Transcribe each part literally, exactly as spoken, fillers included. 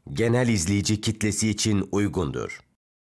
genel izleyici kitlesi için uygundur.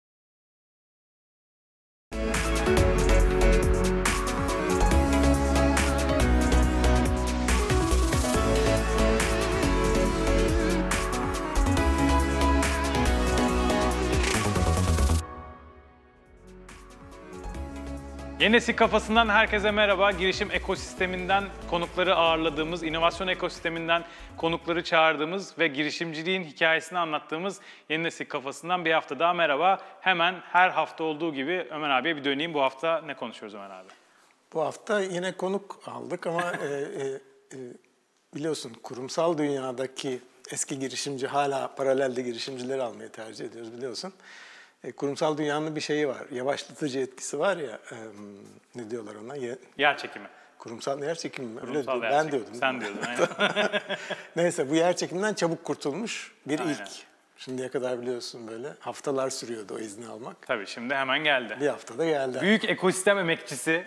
Yeni Nesil Kafasından herkese merhaba. Girişim ekosisteminden konukları ağırladığımız, inovasyon ekosisteminden konukları çağırdığımız ve girişimciliğin hikayesini anlattığımız Yeni Nesil Kafasından bir hafta daha merhaba. Hemen her hafta olduğu gibi Ömer abiye bir döneyim. Bu hafta ne konuşuyoruz Ömer abi? Bu hafta yine konuk aldık ama e, e, e, biliyorsun kurumsal dünyadaki eski girişimci hala paralelde girişimcileri almayı tercih ediyoruz biliyorsun. E, kurumsal dünyanın bir şeyi var, yavaşlatıcı etkisi var ya, e, ne diyorlar ona? Ye, yer çekimi. Kurumsal yer çekimi mi? Kurumsal Öyle yer ben çekimi. diyordum. Sen diyordun, aynen. Neyse bu yer çekiminden çabuk kurtulmuş bir Aynen. ilk. Şimdiye kadar biliyorsun böyle haftalar sürüyordu o izni almak. Tabii şimdi hemen geldi. Bir haftada geldi. Büyük ekosistem emekçisi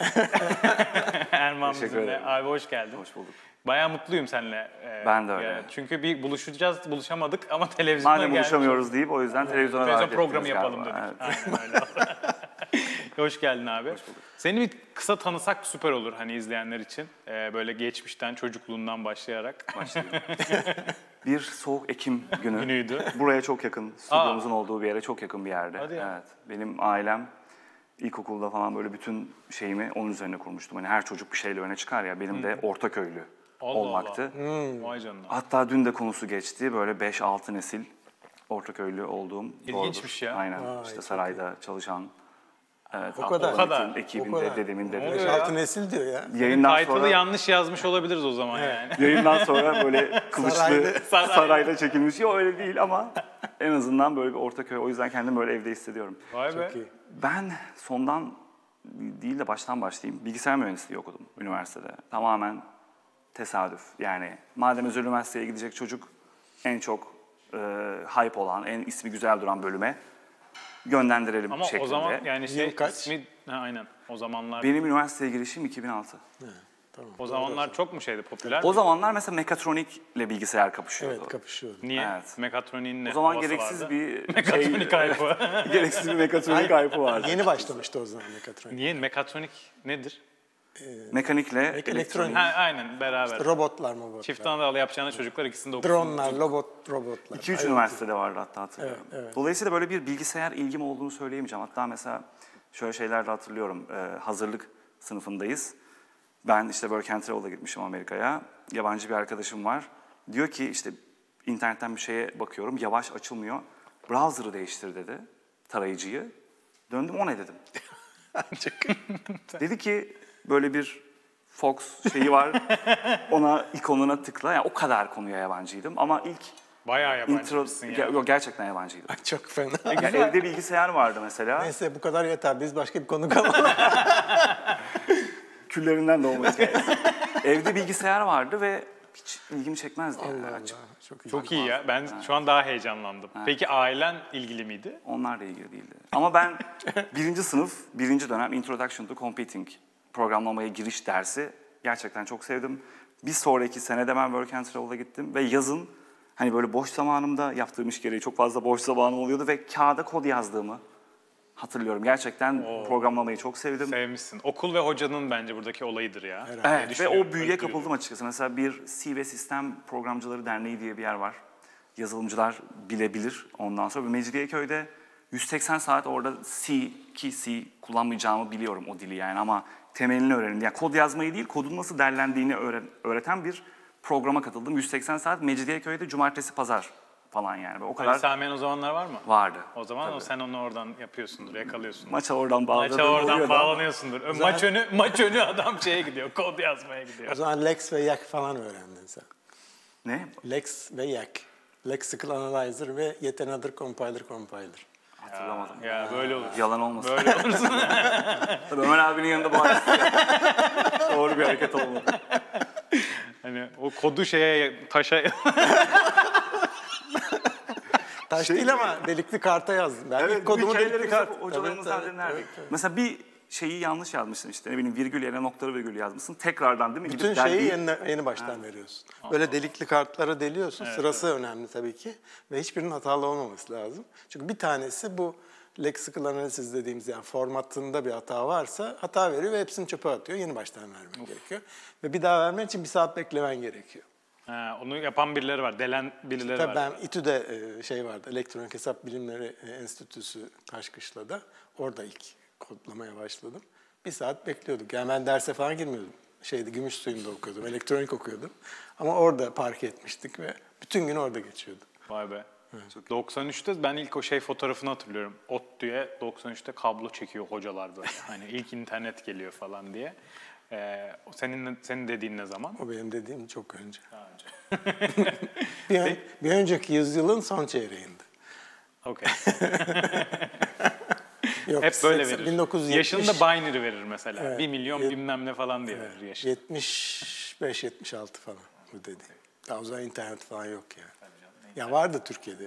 Erman bizimle. Abi hoş geldin. Hoş bulduk. Bayağı mutluyum seninle. Ben de öyle. Çünkü bir buluşacağız, buluşamadık ama televizyona Madem geldik. buluşamıyoruz deyip o yüzden televizyona Televizyon davet programı ettiniz yapalım galiba. dedik. Evet. Aynen öyle. Hoş geldin abi. Hoş bulduk. Seni bir kısa tanısak süper olur hani izleyenler için. Ee, böyle geçmişten, çocukluğundan başlayarak. Başlayalım. Bir soğuk Ekim günü. Günüydü. Buraya çok yakın, stüdyomuzun olduğu bir yere çok yakın bir yerde. Hadi ya. Evet. Benim ailem ilkokulda falan böyle bütün şeyimi onun üzerine kurmuştum. Hani her çocuk bir şeyle öne çıkar ya. Benim de Ortaköylü Allah olmaktı. Allah. Hmm. Vay canına. Hatta dün de konusu geçti. Böyle beş altı nesil Ortaköylü olduğum. İlginçmiş doğrudur. ya. Aynen. Vay, işte çok sarayda çalışan. Evet, O kadar. O kadar. Ekibinde O kadar. dedemin dedesi. oluyor Altı nesil diyor ya. Yayından Title'ı sonra, yanlış yazmış olabiliriz o zaman yani. yayından sonra böyle kılıçlı Saraylı. Saraylı. sarayda çekilmiş. Yok öyle değil ama en azından böyle bir Ortaköy. O yüzden kendimi böyle evde hissediyorum. Vay be. Çok iyi. Ben sondan değil de baştan başlayayım. Bilgisayar mühendisliği okudum üniversitede. Tamamen tesadüf. Yani madem özel üniversiteye gidecek çocuk en çok e, hype olan, en ismi güzel duran bölüme yönlendirelim Ama şeklinde. o zaman yani şey Yıl kaç? ismi ha, aynen o zamanlar Benim üniversiteye girişim iki bin altı. He, tamam. o zamanlar çok mu şeydi popüler? O zamanlar mesela mekatronikle bilgisayar kapışıyordu. Evet kapışıyordu. Niye? Evet. Mekatroniğin ne O zaman havası gereksiz vardı? bir Mekatronik şey, hype'ı. gereksiz bir mekatronik hype'ı vardı. Yeni başlamıştı o zaman mekatronik. Niye? Mekatronik nedir? Mekanikle elektronik. elektronik. Ha, aynen beraber. Robotlar mobotlar. Çift anadolu yapacağına çocuklar ikisini de okusun. Dronlar, robot, robotlar. iki üç Ay, üniversitede vardı hatta hatırlıyorum. Evet, evet. Dolayısıyla böyle bir bilgisayar ilgim olduğunu söyleyemeyeceğim. Hatta mesela şöyle şeyler de hatırlıyorum. Ee, hazırlık sınıfındayız. Ben işte Work and Travel'a gitmişim Amerika'ya. Yabancı bir arkadaşım var. Diyor ki işte internetten bir şeye bakıyorum. Yavaş açılmıyor. Browser'ı değiştir dedi. Tarayıcıyı. Döndüm o ne dedim. Dedi ki böyle bir Fox şeyi var. Ona ikonuna tıkla. Yani o kadar konuya yabancıydım ama ilk Bayağı intro yabancısın ya. Ge- yok, gerçekten yabancıydım. Ay, çok fena. Ya evde bilgisayar vardı mesela. Neyse bu kadar yeter. Biz başka bir konu kalalım. Küllerinden doğma hikayesi. Evde bilgisayar vardı ve hiç ilgimi çekmezdi. yani Allah açık. Allah. Çok iyi. Çok iyi ya. Ben şu an daha heyecanlandım. Peki ailen ilgili miydi? Onlarla ilgili değildi. Ama ben birinci sınıf, birinci dönem Introduction to Computing programlamaya giriş dersi gerçekten çok sevdim. Bir sonraki senede ben Work and Travel'a gittim ve yazın hani böyle boş zamanımda yaptığım iş gereği çok fazla boş zamanım oluyordu ve kağıda kod yazdığımı hatırlıyorum. Gerçekten programlamayı çok sevdim. Sevmişsin. Okul ve hocanın bence buradaki olayıdır ya. Evet ve düşünüyorum, o büyüye öyle kapıldım açıkçası. Mesela bir C ve Sistem Programcıları Derneği diye bir yer var. Yazılımcılar bilebilir ondan sonra. Mecidiyeköy'de yüz seksen saat orada C, ki C kullanmayacağımı biliyorum o dili yani ama temelini öğrendim. Yani kod yazmayı değil, kodun nasıl derlendiğini öğreten bir programa katıldım. yüz seksen saat Mecidiyeköy'de cumartesi pazar falan yani. O kadar Ali Sami'nin o zamanlar var mı? vardı. O zaman Tabii. o sen onu oradan yapıyorsundur, yakalıyorsundur. Maça oradan bağladım. Maça oradan bağlanıyorsundur. Maç önü, maç önü adam şeye gidiyor, kod yazmaya gidiyor. O zaman Lex ve Yak falan öğrendin sen. Ne? Lex ve Yak. Lexical Analyzer ve Yet Another Compiler Compiler. Hatırlamadım. Ya böyle olur. Yalan olmasın. Böyle olursun. Tabii Ömer abinin yanında bu hareket doğru bir hareket olmadı. Hani o kodu şeye, taşa... Taş Şey değil ama delikli karta yazdım. Ben Evet, ilk kodumu hikayeleri delikli kart. hocalarımızdan Evet, dinlerdik. evet, evet. Mesela bir şeyi yanlış yazmışsın işte. Ne bileyim virgül yerine noktalı virgül yazmışsın. Tekrardan değil mi? Bütün Gidip şeyi dergiyi- yeni, yeni baştan veriyorsun. Böyle delikli kartlara deliyorsun. Sırası önemli tabii ki. Ve hiçbirinin hatalı olmaması lazım. Çünkü bir tanesi bu lexical analysis dediğimiz, yani formatında bir hata varsa hata veriyor ve hepsini çöpe atıyor. Yeni baştan vermen gerekiyor. Ve bir daha vermen için bir saat beklemen gerekiyor. Ha, onu yapan birileri var, delen birileri Tabii var. ben İTÜ'de e, şey vardı, Elektronik Hesap Bilimleri e, Enstitüsü Taşkışla'da. Orada ilk kodlamaya başladım. Bir saat bekliyorduk. Yani ben derse falan girmiyordum. Şeydi, Gümüşsuyu'nda okuyordum, elektronik okuyordum. Ama orada park etmiştik ve bütün gün orada geçiyordu. Vay be. doksan üçte ben ilk o şey fotoğrafını hatırlıyorum. ODTÜ'ye doksan üçte kablo çekiyor hocalar böyle. Hani ilk internet geliyor falan diye. Ee, o senin senin dediğin ne zaman? O benim dediğim çok önce. Daha önce. Bir, ön- bir önceki yüzyılın son çeyreğinde. Okey. Yok, Hep böyle seksen verir. bin dokuz yüz yetmiş, Yaşını da binary verir mesela. Evet. Bir milyon Yet- bilmem ne falan diye verir yaşını. yetmiş beş yetmiş altı falan bu dediğim. Daha o zaman internet falan yok yani. Ya vardı Türkiye'de.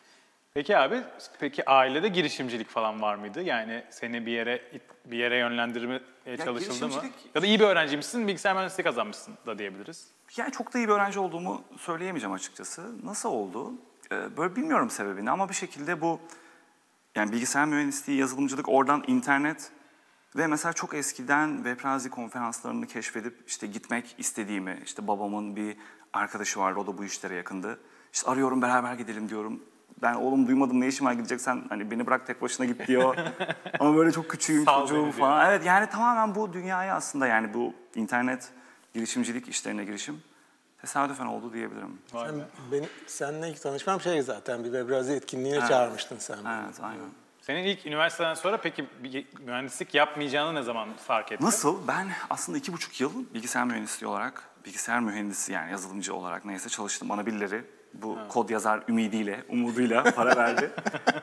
Peki abi, peki ailede girişimcilik falan var mıydı? Yani seni bir yere bir yere yönlendirmeye çalışıldı mı? girişimcilik- Ya da iyi bir öğrenciymişsin, bilgisayar mühendisliği kazanmışsın da diyebiliriz. Yani çok da iyi bir öğrenci olduğumu söyleyemeyeceğim açıkçası. Nasıl oldu? Ee, böyle bilmiyorum sebebini ama bir şekilde bu yani bilgisayar mühendisliği, yazılımcılık, oradan internet ve mesela çok eskiden Webrazi konferanslarını keşfedip işte gitmek istediğimi, işte babamın bir arkadaşı vardı, o da bu işlere yakındı. İşte arıyorum, beraber gidelim diyorum. Ben oğlum duymadım, ne işim var, gideceksen hani beni bırak tek başına git diyor. Ama böyle çok küçüğüm, Sal çocuğum beni falan. Evet, yani tamamen bu dünyaya aslında, yani bu internet girişimcilik işlerine girişim tesadüfen oldu diyebilirim. Vay Sen, be. benim, seninle ilk tanışmam şey zaten, bir Webrazi etkinliğine çağırmıştın sen beni. Evet, aynen. Senin ilk üniversiteden sonra peki bir mühendislik yapmayacağını ne zaman fark ettin? Nasıl? Ben aslında iki buçuk yıl bilgisayar mühendisliği olarak, bilgisayar mühendisi yani yazılımcı olarak neyse çalıştım. Bana birileri bu ha. kod yazar ümidiyle, umuduyla para verdi.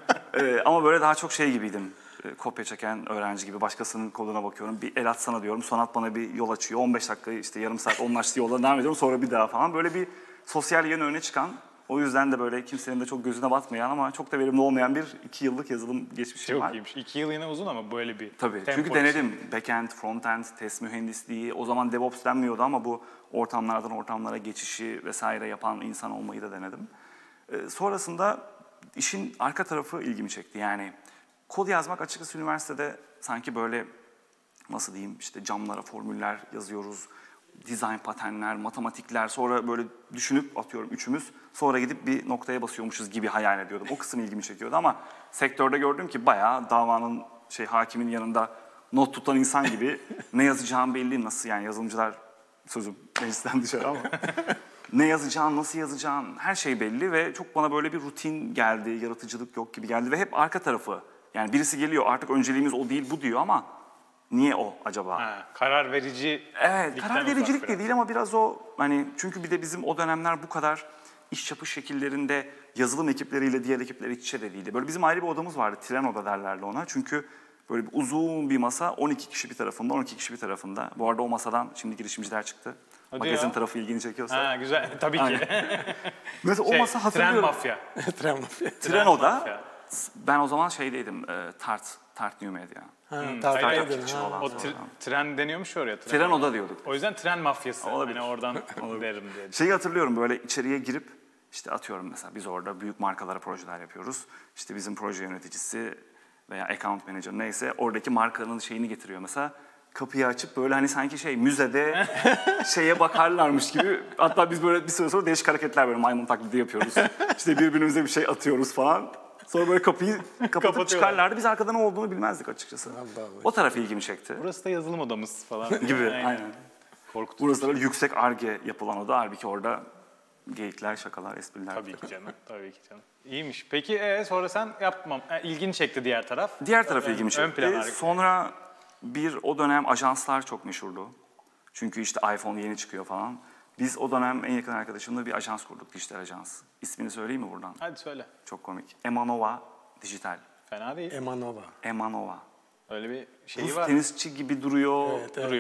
ee, ama böyle daha çok şey gibiydim. Ee, kopya çeken öğrenci gibi başkasının koduna bakıyorum. Bir el atsana diyorum. Sonat bana bir yol açıyor. on beş dakika işte yarım saat onlaştığı yoldan devam ediyorum. Sonra bir daha falan. Böyle bir sosyal yönü öne çıkan, o yüzden de böyle kimsenin de çok gözüne batmayan ama çok da verimli olmayan bir iki yıllık yazılım geçmişim Çok var. iyiymiş. İki yıl yine uzun ama böyle bir Tabii. tempo Çünkü denedim. Backend, frontend, test mühendisliği. O zaman DevOps denmiyordu ama bu ortamlardan ortamlara geçişi vesaire yapan insan olmayı da denedim. Ee, sonrasında işin arka tarafı ilgimi çekti. Yani kod yazmak açıkçası üniversitede sanki böyle nasıl diyeyim işte camlara formüller yazıyoruz. Design paternler, matematikler, sonra böyle düşünüp atıyorum üçümüz, sonra gidip bir noktaya basıyormuşuz gibi hayal ediyordum. O kısım ilgimi çekiyordu ama sektörde gördüm ki bayağı davanın şey hakimin yanında not tutan insan gibi ne yazacağım belli, nasıl yani yazılımcılar sözüm meclisten dışarı ama ne yazacağın, nasıl yazacağın her şey belli ve çok bana böyle bir rutin geldi, yaratıcılık yok gibi geldi ve hep arka tarafı. Yani birisi geliyor artık önceliğimiz o değil bu diyor ama niye o acaba? Ha, karar verici. Evet, karar vericilik de değil ama biraz o hani çünkü bir de bizim o dönemler bu kadar iş yapış şekillerinde yazılım ekipleriyle diğer ekipler iç içe de değildi. Böyle bizim ayrı bir odamız vardı, tren oda derlerdi ona. Çünkü böyle bir uzun bir masa, on iki kişi bir tarafında, on iki kişi bir tarafında. Bu arada o masadan şimdi girişimciler çıktı. Hadi Magazin ya. tarafı ilgini çekiyorsa. Ha güzel, tabii ki. Mesela Şey, o masa hatırlıyorum. Tren mafya. Tren mafya. Tren oda. mafya. Ben o zaman şeydeydim, e, Tart, Tart New Media. Ha, hayır, tarihtaydın, hayır. ha. O tre- tren deniyormuş oraya. Tren. Tren oda diyorduk. O yüzden tren mafyası. Olabilir. Hani oradan derim diye. Şeyi hatırlıyorum böyle içeriye girip işte atıyorum mesela biz orada büyük markalara projeler yapıyoruz. İşte bizim proje yöneticisi veya account manager neyse oradaki markanın şeyini getiriyor mesela. Kapıyı açıp böyle hani sanki şey müzede şeye bakarlarmış gibi. Hatta biz böyle bir süre sonra değişik hareketler böyle maymun taklidi yapıyoruz. İşte birbirimize bir şey atıyoruz falan. Sonra böyle kapıyı kapatıp çıkarlardı. Biz arkada ne olduğunu bilmezdik açıkçası. Allah Allah. O taraf ilgimi çekti. Burası da yazılım odamız falan. Gibi Aynen. aynen. Korkutucu. Burası da böyle yüksek Ar-Ge yapılan oda. Halbuki orada geyikler, şakalar, espriler. Tabii ki canım. Tabii ki canım. İyiymiş. Peki e, sonra sen yapmam. E, ilgini çekti diğer taraf. Diğer taraf ilgimi Ön çekti. plana. Sonra bir o dönem ajanslar çok meşhurdu. Çünkü işte iPhone yeni çıkıyor falan. Biz o dönem en yakın arkadaşımla bir ajans kurduk, dijital ajans. İsmini söyleyeyim mi buradan? Hadi söyle. Çok komik. Emanova Dijital. Fena değil. Emanova. Emanova. Öyle bir şeyi Rus var. tenisçi gibi duruyor. Evet, evet. Duruyor.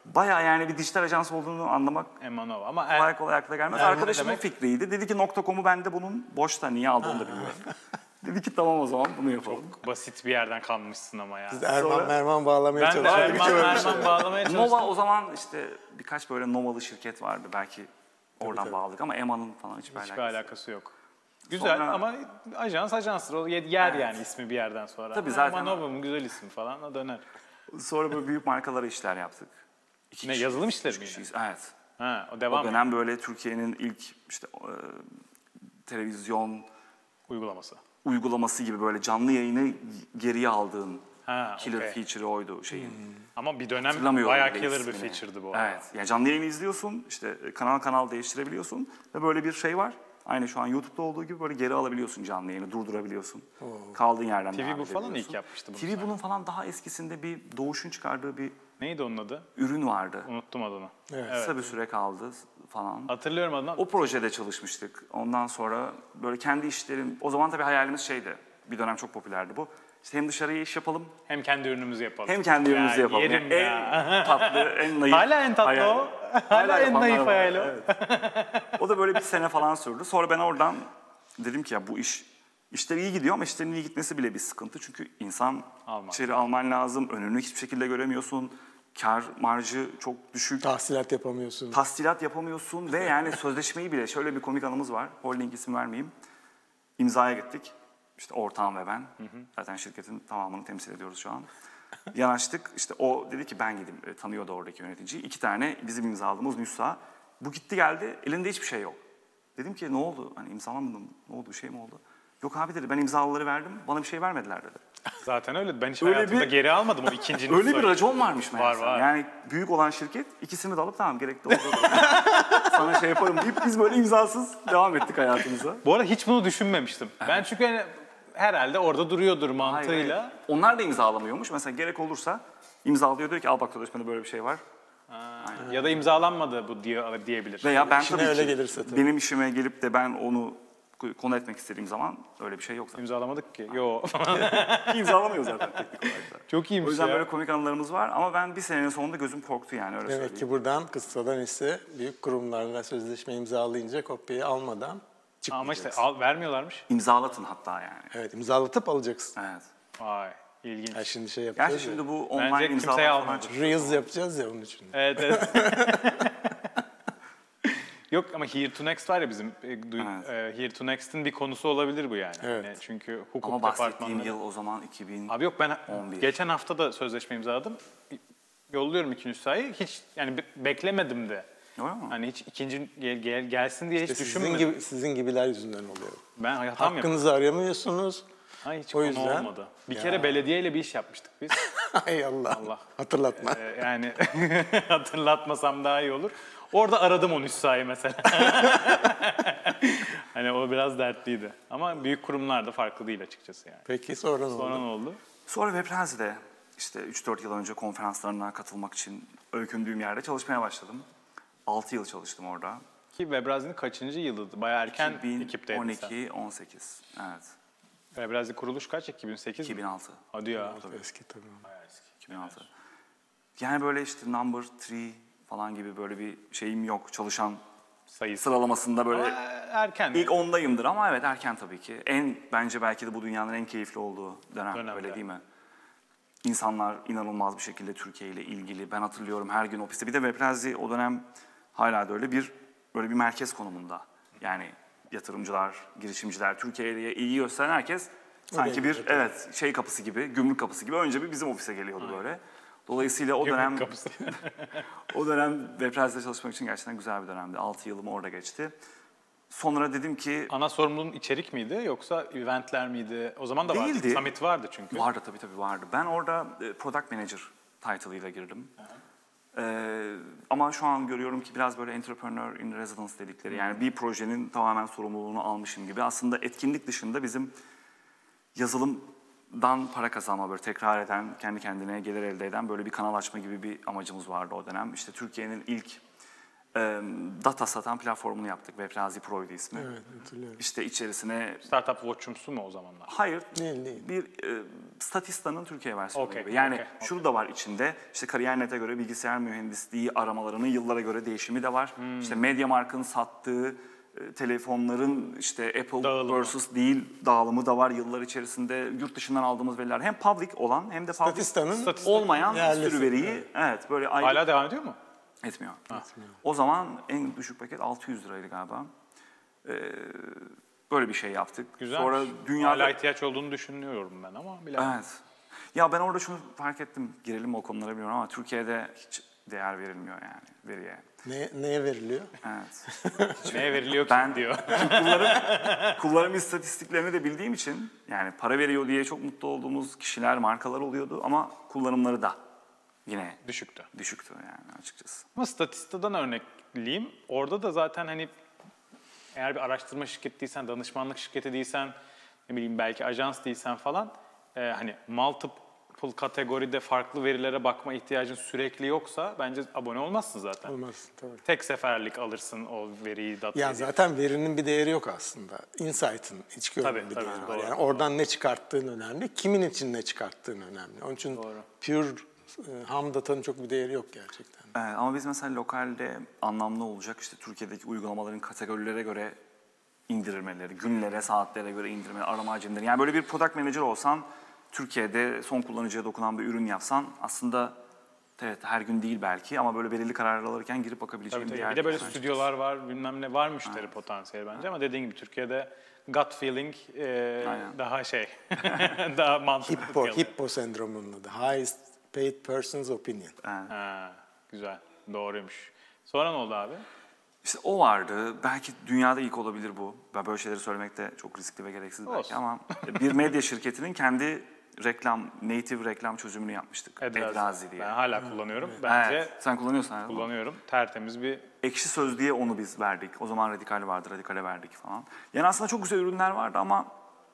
Bayağı yani bir dijital ajans olduğunu anlamak Emanova ama er, kolay kolay akla gelmez. Erman Arkadaşımın demek- fikriydi. Dedi ki .com'u ben de bunun boşta niye aldığını da bilmiyorum. Dedi ki tamam o zaman bunu yapalım. basit bir yerden kalmışsın ama ya. Biz Erman Sonra- Merman bağlamaya Ben de çalıştık. Erman Erman bağlamaya çalıştım. Nova o zaman işte birkaç böyle Novalı şirket vardı. Belki oradan tabii. bağladık ama Eman'ın falan hiçbir, Hiçbir alakası. alakası yok. Güzel Sonra- ama ajans ajanstır. O yer yer yani ismi bir yerden sonra. Tabii zaten- Emanova mı güzel isim falan o döner. Sonra böyle büyük markalara işler yaptık. İki Ne, kişi- yazılım üç işleri mi kişiyiz. yine? Evet. Ha o O devam dönem böyle Türkiye'nin ilk işte e, televizyon uygulaması. uygulaması gibi böyle canlı yayını geriye aldığın Ha, killer okey. feature'ı oydu şeyin. Ama bir dönem Hatırlamıyorum bayağı bile killer bir ismini. feature'dı bu arada. Evet. Yani canlı yayını izliyorsun, işte kanal kanal değiştirebiliyorsun ve böyle bir şey var. Aynı şu an YouTube'da olduğu gibi böyle geri alabiliyorsun canlı yayını, durdurabiliyorsun. Kaldığın yerden T V devam bu falan edebiliyorsun. ilk yapmıştı bunu T V sanki. bunun falan daha eskisinde bir Doğuş'un çıkardığı bir Neydi onun adı? ürün vardı. Unuttum adını. Evet. Kısa bir süre kaldı falan. Hatırlıyorum adını. O projede çalışmıştık. Ondan sonra böyle kendi işlerim, o zaman tabii hayalimiz şeydi. Bir dönem çok popülerdi bu. İşte hem dışarıya iş yapalım, Hem kendi ürünümüzü yapalım. hem kendi ürünümüzü Ya, yapalım. yerim Yani ya. en tatlı, en naif Hala en tatlı hayal. o. Hala en yapanlar naif var, hayal o. evet. O da böyle bir sene falan sürdü. Sonra ben oradan dedim ki ya bu iş, işler iyi gidiyor ama işlerin iyi gitmesi bile bir sıkıntı. Çünkü insan Alman. içeri alman lazım, önünü hiçbir şekilde göremiyorsun. Kar marjı çok düşük. Tahsilat yapamıyorsun. Tahsilat yapamıyorsun ve yani sözleşmeyi bile, şöyle bir komik anımız var. Holding isim vermeyeyim. İmzaya gittik. İşte ortağım ve ben. Zaten şirketin tamamını temsil ediyoruz şu an. Yanaştık. İşte o dedi ki ben gideyim. E, tanıyordu oradaki yöneticiyi. İki tane bizim imzaladığımız nüsha. Bu gitti geldi. Elinde hiçbir şey yok. Dedim ki ne oldu? Hani imzalamadım. Ne oldu? Bir şey mi oldu? Yok abi dedi ben imzaları verdim. Bana bir şey vermediler dedi. Zaten öyle. Ben hiç Öyle hayatımda bir- geri almadım o ikinci Öyle bir nüshayı. racon varmış meğerse. var. Yani büyük olan şirket ikisini de alıp tamam gerekli oldu. Sana şey yaparım deyip biz böyle imzasız devam ettik hayatımıza. Bu arada hiç bunu düşünmemiştim. Ben çünkü hani herhalde orada duruyordur Hayır, mantığıyla. hayır. Onlar da imzalamıyormuş. Mesela gerek olursa imzalıyor diyor ki al bak sözleşmede böyle bir şey var. Ya da imzalanmadı bu diye diyebilir. Veya ben İşine tabii öyle ki gelirse tabii. benim işime gelip de ben onu konu etmek istediğim zaman öyle bir şey yok zaten. İmzalamadık ki. Yo. İmzalamıyor zaten teknik olarak da. Çok iyiymiş O yüzden ya. böyle komik anılarımız var ama ben bir senenin sonunda gözüm korktu yani öyle Demek söyleyeyim. ki buradan kıssadan ise büyük kurumlarla sözleşme imzalayınca kopyayı almadan Ama çıkmayacaksın. işte al, vermiyorlarmış. İmzalatın hatta yani. Evet, imzalatıp alacaksın. Evet. Vay ilginç. Ya şimdi şey yapacağız Gerçi ya. şimdi bu Bence online kimseye imzalama falan almadı. çıktı. Reels yapacağız ya onun için. Evet evet. Yok ama Here to Next var ya bizim e, du- Evet. e, Here to Next'in bir konusu olabilir bu yani. Evet. Yani çünkü hukuk Ama bahsettiğim departmanları. yıl o zaman iki bin. Abi yok ben on bir. geçen hafta da sözleşme imzaladım. Yolluyorum iki nüshayı. Hiç yani be- beklemedim de. Öyle mi? Hani hiç ikinci gel, gel- gelsin diye hiç İşte sizin düşünmedim. gibi sizin gibiler yüzünden oluyor. Ben hatam yaptım. Hakkınızı aramıyorsunuz. Ay, hiç o konu yüzden- olmadı. Bir Ya. kere belediyeyle bir iş yapmıştık biz. Ay Allah. Allah. Hatırlatma. Ee, yani hatırlatmasam daha iyi olur. Orada aradım o nüshayı mesela. Hani o biraz dertliydi. Ama büyük kurumlar da farklı değil açıkçası yani. Peki sonra ne Sonra oldu? ne oldu? Sonra Webrenzi'de işte üç dört yıl önce konferanslarına katılmak için öykündüğüm yerde çalışmaya başladım. altı yıl çalıştım orada. Ki Webrazi'nin kaçıncı yılıydı? Bayağı erken ekipteydin sen. iki bin on iki on sekiz. Evet. Webrazi kuruluş kaç? iki bin sekiz iki bin mi? altı. Hadi ya. Eski tabii. iki bin altı. Yani böyle işte number three falan gibi böyle bir şeyim yok. Çalışan Sayısı. sıralamasında böyle Ama erken. ilk ondayımdır ama evet erken tabii ki. En bence belki de bu dünyanın en keyifli olduğu dönem Dönemde. öyle değil mi? İnsanlar inanılmaz bir şekilde Türkiye ile ilgili. Ben hatırlıyorum her gün ofiste. Bir de Webrenzi o dönem hala da öyle bir böyle bir merkez konumunda. Yani yatırımcılar, girişimciler, Türkiye'ye ilgi gösteren herkes sanki bir evet şey kapısı gibi, gümrük kapısı gibi önce bir bizim ofise geliyordu böyle. Dolayısıyla o Gümrük dönem kapısı. o dönem Webrenzi'de çalışmak için gerçekten güzel bir dönemdi. altı yılım orada geçti. Sonra dedim ki Ana sorumluluğun içerik miydi yoksa eventler miydi? O zaman da vardı. Değildi. Summit vardı çünkü. vardı tabii tabii vardı. Ben orada e, product manager title'ıyla girdim. Ee, ama şu an görüyorum ki biraz böyle entrepreneur in residence dedikleri yani bir projenin tamamen sorumluluğunu almışım gibi. Aslında etkinlik dışında bizim yazılımdan para kazanma böyle tekrar eden, kendi kendine gelir elde eden böyle bir kanal açma gibi bir amacımız vardı o dönem. İşte Türkiye'nin ilk e, data satan platformunu yaptık. Webrenzi Pro'ydu ismi. Evet hatırlıyorum. İşte içerisine Startup Watch'umsu mu o zamanlar? hayır Değil değil. bir e, Statista'nın Türkiye versiyonu Okay, gibi. Yani okay, şurada var içinde, işte Kariyer.net'e göre bilgisayar mühendisliği aramalarının yıllara göre değişimi de var. Hmm. İşte MediaMarkt'ın sattığı e, telefonların işte Apple Dağılımı. versus değil dağılımı da var yıllar içerisinde. Yurt dışından aldığımız veriler hem public olan hem de public Statista'nın Statista olmayan bir yerlisi. sürü veriyi evet böyle ayrı Hala devam ediyor mu? etmiyor. O zaman en düşük paket altı yüz liraydı galiba. Ee, böyle bir şey yaptık. Güzel. Sonra dünyada Hala ihtiyaç olduğunu düşünüyorum ben ama bilemem. evet. Ya ben orada şunu fark ettim. Girelim mi o konulara bilmiyorum ama Türkiye'de hiç değer verilmiyor yani veriye. Ne, neye veriliyor? Evet. Neye veriliyor ki Ben diyor. kullarım, kullarım istatistiklerini de bildiğim için yani para veriyor diye çok mutlu olduğumuz kişiler, markalar oluyordu ama kullanımları da yine Düşüktü. düşüktü yani açıkçası. Ama Statista'dan örnekleyeyim. Orada da zaten hani eğer bir araştırma şirketi değilsen, danışmanlık şirketi değilsen, ne bileyim belki ajans değilsen falan e, hani multiple kategoride farklı verilere bakma ihtiyacın sürekli yoksa bence abone olmazsın zaten. Olmaz tabii. Tek seferlik alırsın o veriyi, datayı. Ya zaten verinin bir değeri yok aslında. Insight'ın, içgörünün Tabii, bir tabii, değeri var. doğru, Yani oradan ne çıkarttığın önemli, kimin için ne çıkarttığın önemli. Onun için Doğru. pure e, ham datanın çok bir değeri yok gerçekten. Evet, ama biz mesela lokalde anlamlı olacak işte Türkiye'deki uygulamaların kategorilere göre indirilmeleri, günlere, saatlere göre indirmeleri, arama hacimleri. Yani böyle bir product manager olsan, Türkiye'de son kullanıcıya dokunan bir ürün yapsan aslında evet her gün değil belki ama böyle belirli kararlar alırken girip bakabileceğin Tabii, bir tabii. yer. Bir de böyle diyorsun stüdyolar var, bilmem ne var müşteri potansiyeli bence ama dediğin gibi Türkiye'de gut feeling e, Aynen. daha şey, daha mantıklı. Hippo, kalıyor. Hippo sendromunun adı. Highest paid person's opinion. Evet. Ha, güzel, doğruymuş. Sonra ne oldu abi? İşte o vardı. Belki dünyada ilk olabilir bu. Ben böyle şeyleri söylemek de çok riskli ve gereksiz belki Olsun. ama bir medya şirketinin kendi reklam, native reklam çözümünü yapmıştık. Edrazi. Edrazi diye. Ben hala kullanıyorum. Bence Evet, sen kullanıyorsun herhalde. kullanıyorum. Tertemiz bir... Ekşi Söz diye onu biz verdik. O zaman Radikal vardı, Radikal'e verdik falan. Yani aslında çok güzel ürünler vardı ama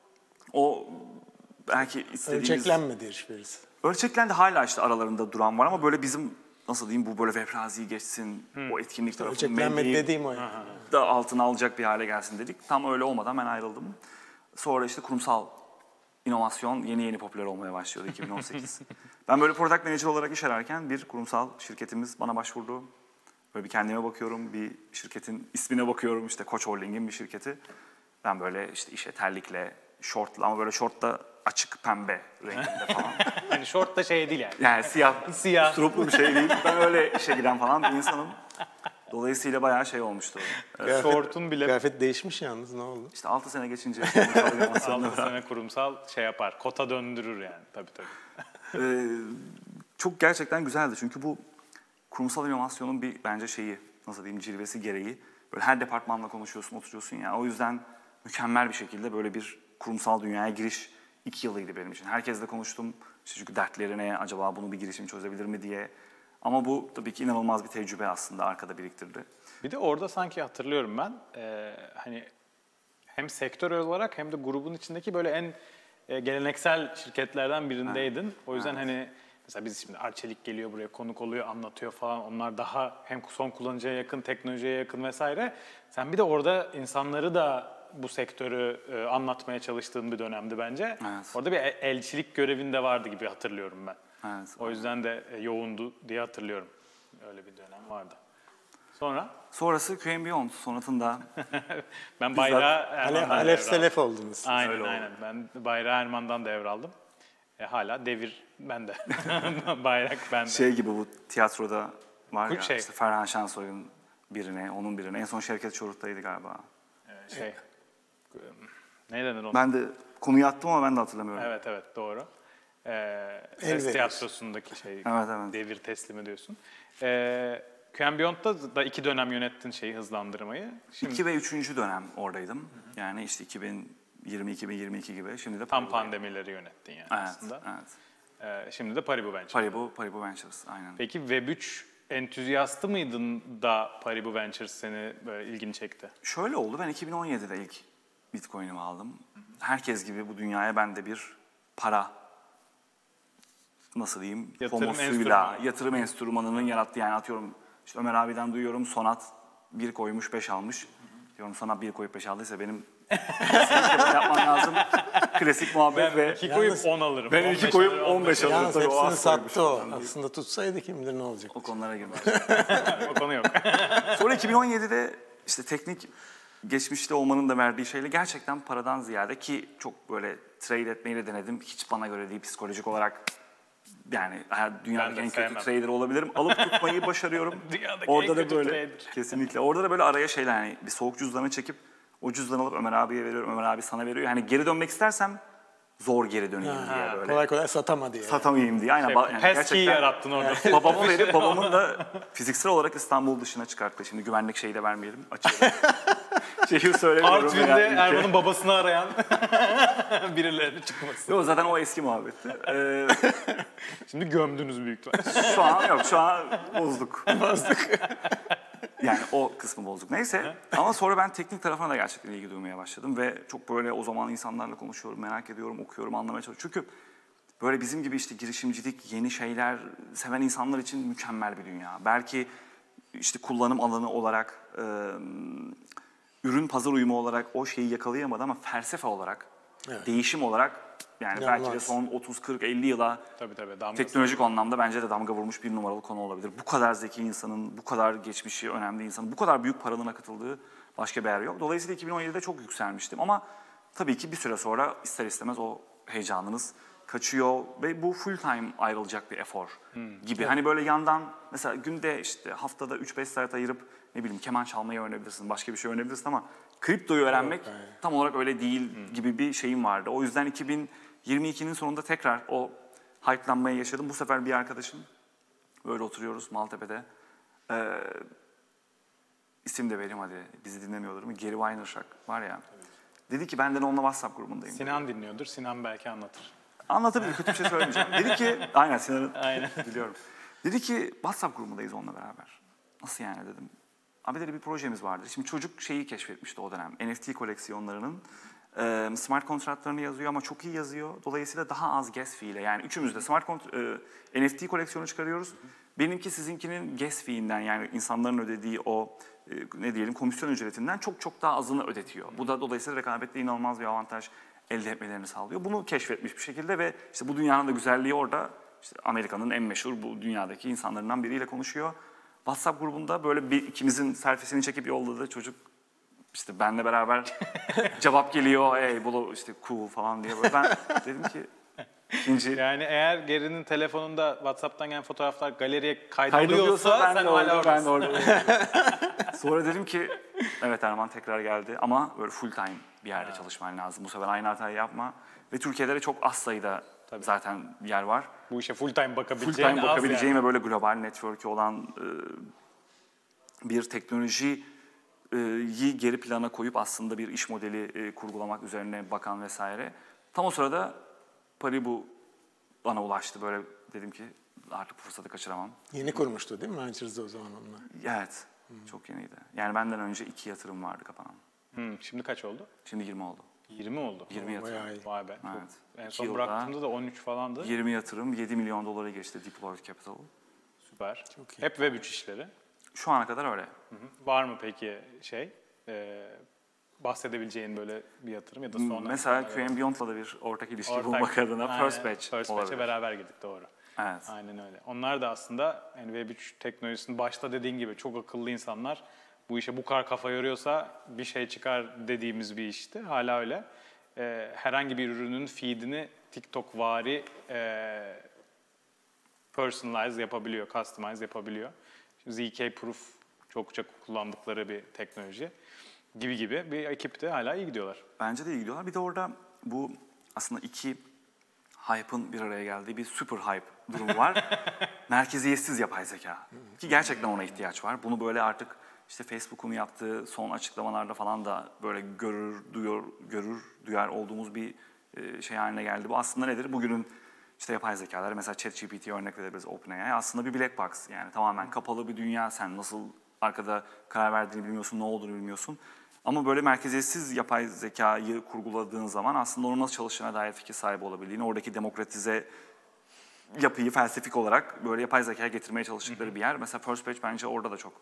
o belki istediğimiz... Ölçeklenmedi hiçbirisi. Ölçeklendi hala işte aralarında duran var ama böyle bizim nasıl diyeyim bu böyle Webrazi'yi geçsin, o etkinlik tarafını Ölçeklenmedi medyayı dediğim o yani. da altına alacak bir hale gelsin dedik. Tam öyle olmadan ben ayrıldım. Sonra işte kurumsal inovasyon yeni yeni popüler olmaya başlıyordu iki bin on sekiz. Ben böyle product manager olarak iş ararken bir kurumsal şirketimiz bana başvurdu. Böyle bir kendime bakıyorum, bir şirketin ismine bakıyorum işte Koç Holding'in bir şirketi. Ben böyle işte işe terlikle, şortla ama böyle şortla açık pembe renginde falan. Hani short da şey değil yani. Yani siyah, Siyah. struplu bir şey değil. Ben öyle işe giden falan bir insanım. Dolayısıyla bayağı şey olmuştu. Ee, Short'un bile Kıyafet değişmiş yalnız, ne oldu? İşte altı sene geçince altı sene kurumsal şey yapar. Kota döndürür yani. Tabii tabii. Ee, çok gerçekten güzeldi çünkü bu kurumsal inovasyonun bir bence şeyi, nasıl diyeyim, cilvesi gereği. Böyle her departmanla konuşuyorsun, oturuyorsun ya. O yüzden mükemmel bir şekilde böyle bir kurumsal dünyaya giriş iki yılıydı benim için. Herkesle konuştum. İşte çünkü dertleri ne, acaba bunu bir girişim çözebilir mi diye. Ama bu tabii ki inanılmaz bir tecrübe aslında arkada biriktirdi. Bir de orada sanki hatırlıyorum ben. e, hani hem sektör olarak hem de grubun içindeki böyle en e, geleneksel şirketlerden birindeydin. O yüzden hani mesela biz şimdi Arçelik geliyor buraya konuk oluyor, anlatıyor falan. Onlar daha hem son kullanıcıya yakın, teknolojiye yakın vesaire. Sen bir de orada insanları da bu sektörü e, anlatmaya çalıştığın bir dönemdi bence. Evet. Orada bir el- elçilik görevin de vardı gibi hatırlıyorum ben. Evet. O yüzden de e, yoğundu diye hatırlıyorum. Öyle bir dönem vardı. Sonra Sonrası Q and Beyond sonrasında ben bayrağı Ale, Erman'dan Alef devraldım. selef oldunuz siz. Aynen Öyle oldu. aynen. Ben bayrağı Erman'dan devraldım. E, hala devir bende. Bayrak bende. şey gibi bu tiyatroda var ya Şey. işte Ferhan Şensoy'un birine, onun birine. En son Şevket Çoruk'taydı galiba. E, şey. Ne denir ona? Ben de konuyu attım ama ben de hatırlamıyorum. Evet evet doğru. Ee, El ses verir. tiyatrosundaki şey, Evet, evet. devir teslimi diyorsun. Ee, Q and Beyond'da da iki dönem yönettin şeyi, hızlandırmayı. Şimdi İki ve üçüncü dönem oradaydım. Yani işte iki bin yirmi iki bin yirmi iki gibi. Şimdi de tam Paribu- pandemileri yönettin yani Evet, aslında. evet. Ee, şimdi de Paribu Venture. Paribu, Paribu Ventures aynen. Peki Web üç entüziyastı mıydın da Paribu Ventures seni böyle ilgini çekti? Şöyle oldu, ben iki bin on yedide ilk Bitcoin'imi aldım. Herkes gibi bu dünyaya ben de bir para, nasıl diyeyim, Yatırım pomosuyla, enstrümanı. yatırım enstrümanının yarattığı, yani atıyorum işte Ömer abiden duyuyorum Sonat bir koymuş beş almış. Diyorum Sonat bir koyup beş aldıysa benim kesinlikle bunu yapmam lazım. Klasik muhabbet Ben ve iki koyup Yalnız- on alırım. ben on iki beş koyup alırım, on beş alırım. Yalnız Tabii o hepsini az sattı o. koymuş. Aslında tutsaydı kim bilir ne olacak. O konulara girmez. O konu yok. Sonra iki bin on yedide işte teknik geçmişte olmanın da verdiği şeyle gerçekten paradan ziyade, ki çok böyle trade etmeyi de denedim. Hiç bana göre değil, psikolojik olarak yani dünyadaki Ben de en kötü sevmem. trader olabilirim. Alıp tutmayı başarıyorum. Dünyadaki Orada en da kötü böyle trader. kesinlikle. Orada da böyle araya şeyler, hani bir soğuk cüzdanı çekip o cüzdanı alıp Ömer abiye veriyorum. Ömer abi sana veriyor. Yani geri dönmek istersem zor geri döneyim diye Ha, böyle. kolay kolay satama diye. Satamayayım diye. Aynen. Şey, ba- yani Pesky'yi yarattın orada. Babama verip babamın da fiziksel olarak İstanbul dışına çıkarttı. Şimdi güvenlik şeyi de vermeyelim. Açıyorum. Şeyi söylemiyorum. Artvin'de yani, ülke. Erman'ın babasını arayan birilerinin çıkması. Yok, zaten o eski muhabbetti. Ee, Şimdi gömdünüz büyük ihtimalle. şu an yok, şu an bozduk. Bozduk. Yani o kısmı bozduk. Neyse, ama sonra ben teknik tarafına da gerçekten ilgi duymaya başladım ve çok böyle o zaman insanlarla konuşuyorum, merak ediyorum, okuyorum, anlamaya çalışıyorum. Çünkü böyle bizim gibi işte girişimcilik, yeni şeyler seven insanlar için mükemmel bir dünya. Belki işte kullanım alanı olarak, e, ürün pazar uyumu olarak o şeyi yakalayamadı ama felsefe olarak, Evet. değişim olarak yani belki de İnanılmaz. son otuz kırk elli yıla Tabii tabii. Damgası. teknolojik anlamda bence de damga vurmuş bir numaralı konu olabilir. Bu kadar zeki insanın, bu kadar geçmişi önemli insanın, bu kadar büyük paranın akıtıldığı başka bir yer yok. Dolayısıyla iki bin on yedide çok yükselmiştim ama tabii ki bir süre sonra ister istemez o heyecanınız kaçıyor ve bu full time ayrılacak bir efor gibi. Hani böyle yandan mesela günde işte haftada üç beş saat ayırıp ne bileyim keman çalmayı öğrenebilirsin, başka bir şey öğrenebilirsin ama kriptoyu öğrenmek tam olarak öyle değil gibi bir şeyim vardı. O yüzden iki bin yirmi ikinin sonunda tekrar o hype'lanmayı yaşadım. Bu sefer bir arkadaşım, böyle oturuyoruz Maltepe'de. Ee, isim de vereyim hadi, bizi dinlemiyordur mu? Gary Vaynerchuk var ya. Dedi ki ben de onunla WhatsApp grubundayım. Sinan dinliyordur. Sinan belki anlatır. Anlatabilir, kötü bir şey söylemeyeceğim. Dedi ki, aynen Sinan'ın, Aynen. biliyorum. Dedi ki WhatsApp grubundayız onunla beraber. Nasıl yani dedim. Abi dedi bir projemiz vardır. Şimdi çocuk şeyi keşfetmişti o dönem. N F T koleksiyonlarının e, smart kontratlarını yazıyor ama çok iyi yazıyor. Dolayısıyla daha az gas fee ile, yani üçümüz de smart kont- e, N F T koleksiyonu çıkarıyoruz. Benimki sizinkinin gas fee'inden, yani insanların ödediği o e, ne diyelim komisyon ücretinden çok çok daha azını ödetiyor. Bu da dolayısıyla rekabette inanılmaz bir avantaj elde etmelerini sağlıyor. Bunu keşfetmiş bir şekilde ve işte bu dünyanın da güzelliği orada. İşte Amerika'nın en meşhur bu dünyadaki insanlarından biriyle konuşuyor. WhatsApp grubunda böyle bir ikimizin selfiesini çekip yolladığı çocuk işte benle beraber cevap geliyor. Ey bu işte cool falan diye böyle. Ben dedim ki ikinci Yani eğer Gary'nin telefonunda WhatsApp'tan gelen fotoğraflar galeriye kaydoluyorsa kaydoluyorsa ben sen de hala orada, ben de oradasın. orada. Sonra dedim ki evet Erman tekrar geldi ama böyle full time bir yerde çalışman lazım. Bu sefer aynı hatayı yapma. Ve Türkiye'de de çok az sayıda zaten yer var. Bu işe full time Full bakabileceğin time az bakabileceğim yani. ve böyle global network'ü olan e, bir teknolojiyi geri plana koyup aslında bir iş modeli e, kurgulamak üzerine bakan vesaire. Tam o sırada Paribu bana ulaştı. Böyle dedim ki artık bu fırsatı kaçıramam. Yeni kurmuştu değil mi Ventures'da o zaman onlar? Evet, çok yeniydi. Yani benden önce iki yatırım vardı kapanan. Hmm, şimdi kaç oldu? Şimdi yirmi oldu. yirmi oldu. yirmi yatırım. Bayağı iyi. Vay be. çok- Evet. En İki son yılda bıraktığımda da on üç falandı. yirmi yatırım, yedi milyon dolara geçti Deployed Capital. Süper. Çok iyi. Hep web üç işleri. Şu ana kadar öyle. Hı hı. Var mı peki şey, e, bahsedebileceğin böyle bir yatırım ya da sonra? Mesela Q M Beyond'la da bir ortak ilişki Ortak- bulmak adına Aynen, First Batch First Batch'e olabilir. beraber girdik doğru. Evet. Aynen öyle. Onlar da aslında yani web üç teknolojisinin başta dediğin gibi çok akıllı insanlar. Bu işe bu kadar kafa yoruyorsa bir şey çıkar dediğimiz bir işti. Hala öyle. Ee, herhangi bir ürünün feed'ini TikTok-vari e, personalize yapabiliyor, customize yapabiliyor. Z K Proof çokça kullandıkları bir teknoloji gibi gibi bir ekipte hala iyi gidiyorlar. Bence de iyi gidiyorlar. Bir de orada bu aslında iki hype'ın bir araya geldiği bir super hype durumu var. Merkeziyetsiz yapay zeka. Ki gerçekten ona ihtiyaç var. Bunu böyle artık işte Facebook'un yaptığı son açıklamalarda falan da böyle görür, duyur, görür, duyar olduğumuz bir şey haline geldi. Bu aslında nedir? Bugünün işte yapay zekaları, mesela ChatGPT'ye örnek verebiliriz, OpenAI. Aslında bir black box, yani tamamen kapalı bir dünya. Sen nasıl arkada karar verdiğini bilmiyorsun, ne olduğunu bilmiyorsun. Ama böyle merkeziyetsiz yapay zekayı kurguladığın zaman aslında onun nasıl çalıştığına dair fikir sahibi olabildiğini, oradaki demokratize yapıyı felsefik olarak böyle yapay zekaya getirmeye çalıştıkları bir yer. Mesela First Batch bence orada da çok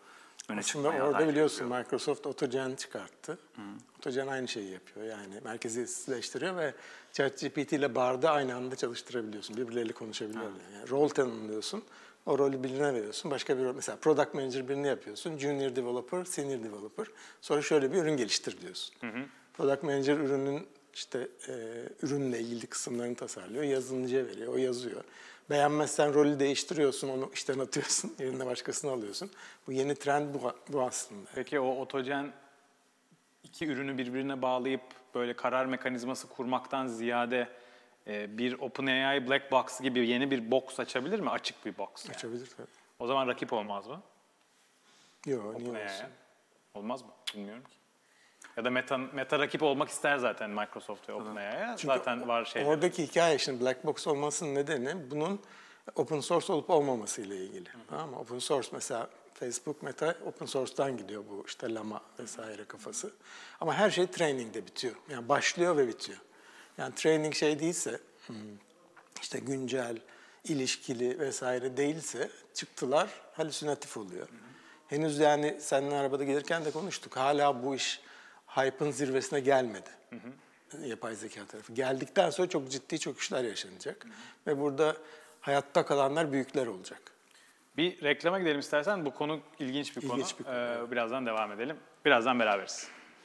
öne Aslında çıkmaya orada aday biliyorsun yapıyor. Microsoft AutoGen çıkarttı. Hı. AutoGen aynı şeyi yapıyor, yani merkeziyetsizleştiriyor ve ChatGPT ile Bard'ı aynı anda çalıştırabiliyorsun. Birbirleriyle konuşabiliyorlar. Yani rol tanımlıyorsun, o rolü birine veriyorsun. Başka bir rol, mesela Product Manager birini yapıyorsun. Junior Developer, Senior Developer. Sonra şöyle bir ürün geliştir diyorsun. Hı hı. Product Manager ürünün işte e, ürünle ilgili kısımlarını tasarlıyor, yazılımcıya veriyor, o yazıyor. Beğenmezsen rolü değiştiriyorsun, onu işten atıyorsun, yerine başkasını alıyorsun. Bu yeni trend bu, bu aslında. Peki o AutoGen iki ürünü birbirine bağlayıp böyle karar mekanizması kurmaktan ziyade e, bir OpenAI Black Box gibi yeni bir box açabilir mi? Açık bir box yani. Açabilir tabii. O zaman rakip olmaz mı? Yok, niye OpenAI'ye? olsun? Olmaz mı? Bilmiyorum ki. Ya da meta, meta rakip olmak ister zaten Microsoft ve OpenAI'ye. Zaten var şeyler. Oradaki hikaye, şimdi Black Box olmasının nedeni bunun open source olup olmaması ile ilgili. Hı hı. Tamam mı? Open source mesela Facebook, Meta open source'tan gidiyor, bu işte Llama vesaire kafası. Ama her şey training'de bitiyor. Yani başlıyor ve bitiyor. Yani training şey değilse, işte güncel, ilişkili vesaire değilse çıktılar halüsinatif oluyor. Hı hı. Henüz yani seninle arabada gelirken de konuştuk. Hala bu iş hype'ın zirvesine gelmedi. Hı hı. Yapay zeka tarafı. Geldikten sonra çok ciddi çöküşler yaşanacak. Hı hı. Ve burada hayatta kalanlar büyükler olacak. Bir reklama gidelim istersen. Bu konu ilginç bir İlginç konu. Bir konu ee, evet. Birazdan devam edelim. Birazdan beraberiz.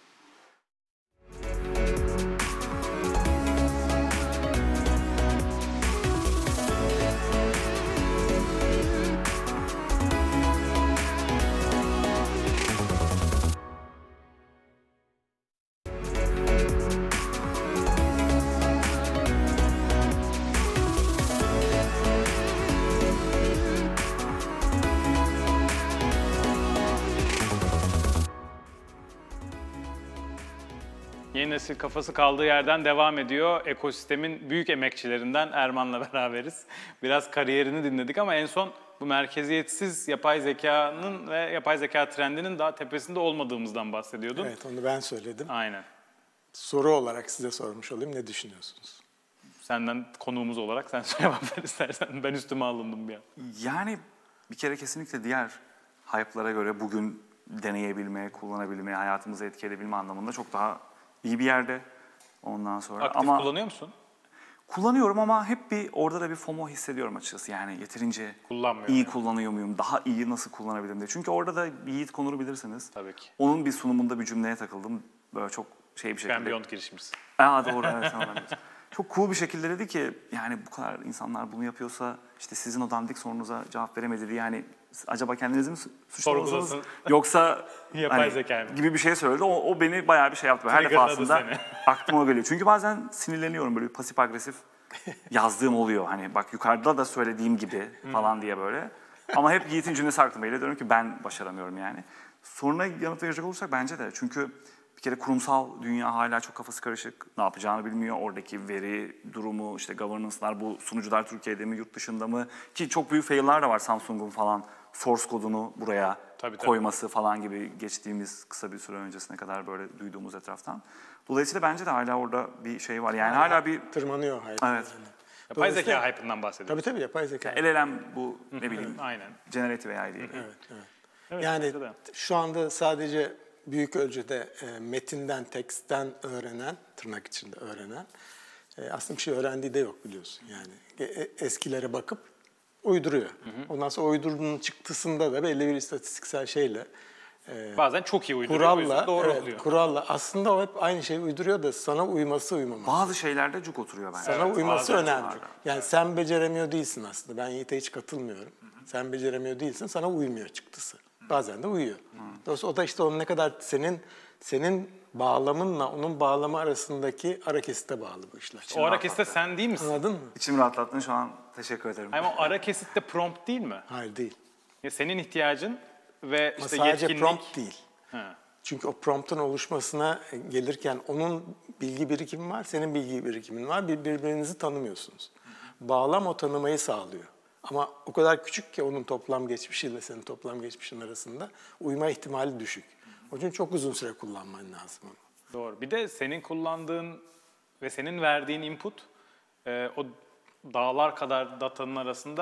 Yeni nesil kafası kaldığı yerden devam ediyor. Ekosistemin büyük emekçilerinden Erman'la beraberiz. Biraz kariyerini dinledik ama en son bu merkeziyetsiz yapay zekanın ve yapay zeka trendinin daha tepesinde olmadığımızdan bahsediyordun. Evet, onu ben söyledim. Aynen. Soru olarak size sormuş olayım, ne düşünüyorsunuz? Senden konuğumuz olarak sen cevap ver istersen. Ben üstüme alındım bir an. Yani bir kere kesinlikle diğer hype'lara göre bugün deneyebilme, kullanabilme, hayatımızı etkileyebilme anlamında çok daha iyi bir yerde ondan sonra. Aktif ama kullanıyor musun? Kullanıyorum ama hep bir orada da bir FOMO hissediyorum açıkçası. Yani yeterince Kullanmıyorum iyi yani. kullanıyor muyum, daha iyi nasıl kullanabilirim diye. Çünkü orada da Yiğit Konur'u bilirsiniz. Tabii ki. Onun bir sunumunda bir cümleye takıldım. Böyle çok şey bir şekilde. Ben Beyond girişimcisin. Aa doğru evet. Tamam, ben çok cool bir şekilde dedi ki yani bu kadar insanlar bunu yapıyorsa işte sizin o dandik sorunuza cevap veremedi diye yani acaba kendinizi mi suçlamalısınız Sorgulasın. yoksa Yapay hani, zeka mı? gibi bir şey söyledi. O, o beni bayağı bir şey yaptı. Her Triggerladı defasında seni. aklıma geliyor. Çünkü bazen sinirleniyorum böyle pasif agresif yazdığım oluyor. Hani bak yukarıda da söylediğim gibi falan diye böyle. Ama hep Yiğit'in cümlesi aklıma geliyor. Diyorum ki ben başaramıyorum yani. Soruna yanıt verecek olursak bence de. Çünkü bir kere kurumsal dünya hala çok kafası karışık. Ne yapacağını bilmiyor. Oradaki veri durumu, işte governance'lar, bu sunucular Türkiye'de mi, yurt dışında mı? Ki çok büyük fail'lar da var Samsung'un falan. Source kodunu buraya Tabii, tabii. koyması falan gibi geçtiğimiz kısa bir süre öncesine kadar böyle duyduğumuz etraftan. Dolayısıyla bence de hala orada bir şey var. Yani hala, hala bir... Tırmanıyor hype. Evet. Yani. Yapay zeka hype'ından bahsediyorum. Tabii tabii yapay zeka. L L M bu ne bileyim Aynen. generative A I diye. Evet, evet. Evet, yani bence de. şu anda sadece büyük ölçüde e, metinden, tekstten öğrenen, tırnak içinde öğrenen, e, aslında bir şey öğrendiği de yok biliyorsun. Yani e, eskilere bakıp uyduruyor. Hı hı. Ondan sonra uydurduğunun çıktısında da belli bir istatistiksel şeyle, e, bazen çok iyi uyduruyor, o yüzden kuralla, doğru evet, oluyor. kuralla aslında o hep aynı şeyi uyduruyor da sana uyması uymaması. Bazı şeylerde cuk oturuyor bence. Sana Evet, uyması bazen önemli. çok var. Yani sen beceremiyor değilsin aslında. Ben Yiğit'e hiç katılmıyorum. Hı hı. Sen beceremiyor değilsin, sana uymuyor çıktısı. Hı. Bazen de uyuyor. Hı. Dolayısıyla o da işte onun ne kadar senin senin bağlamınla onun bağlamı arasındaki ara kesite bağlı bu işler. O ara kesitte sen değil misin? Anladın mı? İçimi rahatlattın şu an. Teşekkür ederim. Ama o ara kesitte prompt değil mi? Hayır değil. Ya senin ihtiyacın ve Ama işte sadece yetkinlik... prompt değil. Ha. Çünkü o promptun oluşmasına gelirken onun bilgi birikimi var, senin bilgi birikimin var. Bir, birbirinizi tanımıyorsunuz. Bağlam o tanımayı sağlıyor. Ama o kadar küçük ki onun toplam geçmişiyle senin toplam geçmişin arasında uyma ihtimali düşük. O yüzden çok uzun süre kullanman lazım onu. Doğru. Bir de senin kullandığın ve senin verdiğin input e, o dağlar kadar datanın arasında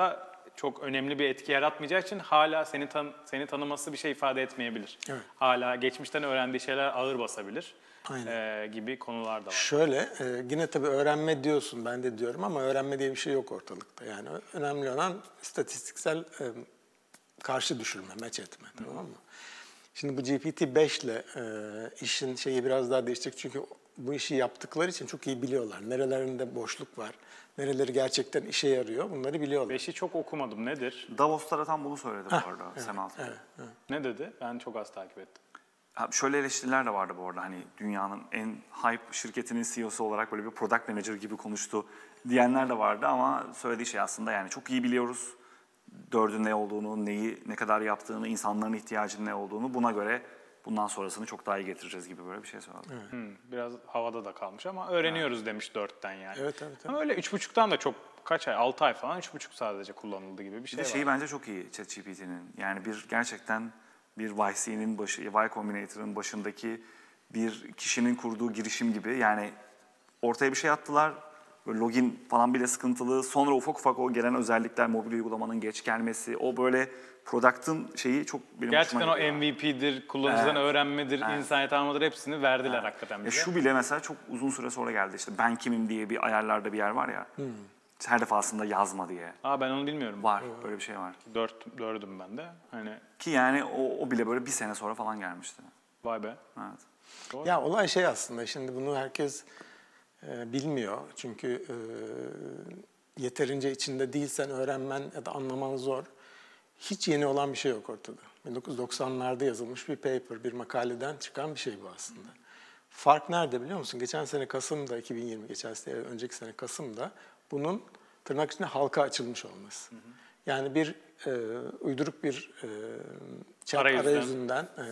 çok önemli bir etki yaratmayacağı için hala seni tan seni tanıması bir şey ifade etmeyebilir. Evet. Hala geçmişten öğrendiği şeyler ağır basabilir. Aynen. E, gibi konular da var. Şöyle, e, yine tabii öğrenme diyorsun, ben de diyorum ama öğrenme diye bir şey yok ortalıkta. Yani önemli olan istatistiksel e, karşı düşürme, meç etme, tamam mı? Şimdi bu G P T beş ile e, işin şeyi biraz daha değişecek çünkü bu işi yaptıkları için çok iyi biliyorlar. Nerelerinde boşluk var, nereleri gerçekten işe yarıyor, bunları biliyorlar. Beşi çok okumadım. Nedir? Davos'ta tam bunu söyledi bu arada evet, Semalt. Evet, evet. Ne dedi? Ben çok az takip ettim. Ha, şöyle eleştiriler de vardı bu arada, hani dünyanın en hype şirketinin C E O'su olarak böyle bir product manager gibi konuştu diyenler de vardı ama söylediği şey aslında yani çok iyi biliyoruz dördün ne olduğunu, neyi ne kadar yaptığını, insanların ihtiyacının ne olduğunu, buna göre bundan sonrasını çok daha iyi getireceğiz gibi böyle bir şey söyledi. Evet. Hmm, biraz havada da kalmış ama öğreniyoruz evet. demiş dörtten yani. Evet, evet, evet. Ama öyle üç buçuktan da çok kaç ay, altı ay falan üç buçuk sadece kullanıldı gibi bir şey bir de var. şeyi bence çok iyi ChatGPT'nin, yani bir gerçekten bir Y C'nin başı, Y Combinator'ın başındaki bir kişinin kurduğu girişim gibi. Yani ortaya bir şey attılar, böyle login falan bile sıkıntılı. Sonra ufak ufak o gelen özellikler, mobil uygulamanın geç gelmesi, o böyle product'ın şeyi çok benim gerçekten hoşuma o gidiyor. M V P'dir, kullanıcıdan Evet. öğrenmedir, Evet. insight almadır hepsini verdiler Evet. hakikaten Ya bize. şu bile mesela çok uzun süre sonra geldi. İşte ben kimim diye bir ayarlarda bir yer var ya. Hmm. Her defasında yazma diye. Aa ben onu bilmiyorum. Var, böyle bir şey var. Dört, dördüm ben de. Hani Ki yani o, o bile böyle bir sene sonra falan gelmişti. vay be. Evet. Doğru. Ya olay şey aslında, şimdi bunu herkes e, bilmiyor. Çünkü e, yeterince içinde değilsen öğrenmen ya da anlaman zor. Hiç yeni olan bir şey yok ortada. bin dokuz yüz doksanlarda yazılmış bir paper, bir makaleden çıkan bir şey bu aslında. Fark nerede biliyor musun? Geçen sene Kasım'da, iki bin yirmi, geçen sene, önceki sene Kasım'da bunun tırnak içinde halka açılmış olması. Hı hı. Yani bir e, uyduruk bir e, chat Arayüzden. arayüzünden e,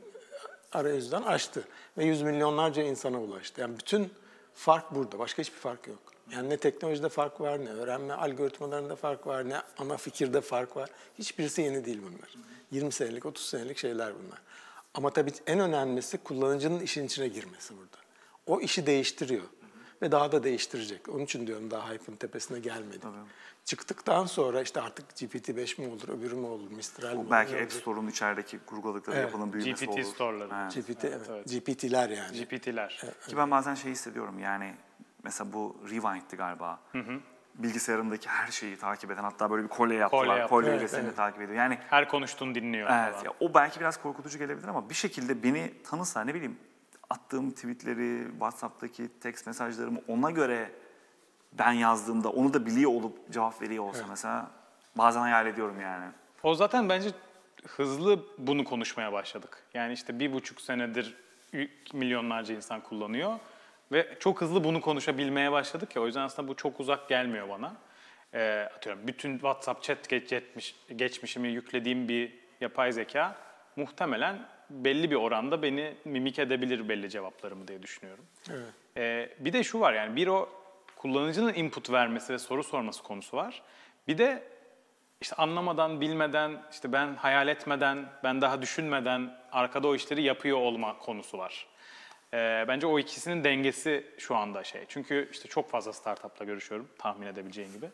arayüzden açtı ve yüz milyonlarca insana ulaştı. Yani bütün fark burada, başka hiçbir fark yok. Yani ne teknolojide fark var, ne öğrenme algoritmalarında fark var, ne ana fikirde fark var. Hiçbirisi yeni değil bunlar. yirmi senelik, otuz senelik şeyler bunlar. Ama tabii en önemlisi kullanıcının işin içine girmesi burada. O işi değiştiriyor ve daha da değiştirecek. Onun için diyorum daha hype'ın tepesine gelmedik. Tabii. Çıktıktan sonra işte artık G P T beş mi olur, öbürü mü olur, Mistral mi olur? Belki ne App olur? Store'un içerideki kurguladıkları Evet. yapının büyümesi G P T olur. store'ları. Evet. G P T, evet. evet. G P T'ler yani. G P T'ler. Ki ben bazen şeyi hissediyorum, yani mesela bu Rewind'ti galiba. Hı hı. Bilgisayarımdaki her şeyi takip eden, hatta böyle bir kolye yaptılar. Kolye yaptı. Kolyeyle Evet, seni evet. takip ediyor. Yani Her konuştuğunu dinliyor evet, falan. ya, o belki biraz korkutucu gelebilir ama bir şekilde beni tanısa, ne bileyim, attığım tweetleri, WhatsApp'taki text mesajlarımı ona göre ben yazdığımda onu da biliyor olup cevap veriyor olsa Evet. mesela, bazen hayal ediyorum yani. O zaten bence hızlı bunu konuşmaya başladık. Yani işte bir buçuk senedir milyonlarca insan kullanıyor ve çok hızlı bunu konuşabilmeye başladık ya. O yüzden aslında bu çok uzak gelmiyor bana. Ee, atıyorum bütün WhatsApp chat geçmiş, geçmişimi yüklediğim bir yapay zeka muhtemelen belli bir oranda beni mimik edebilir belli cevaplarımı diye düşünüyorum. Evet. Ee, bir de şu var, yani bir o kullanıcının input vermesi ve soru sorması konusu var. Bir de işte anlamadan, bilmeden, işte ben hayal etmeden, ben daha düşünmeden arkada o işleri yapıyor olma konusu var. Ee, bence o ikisinin dengesi şu anda şey. Çünkü işte çok fazla startup'la görüşüyorum, tahmin edebileceğin gibi.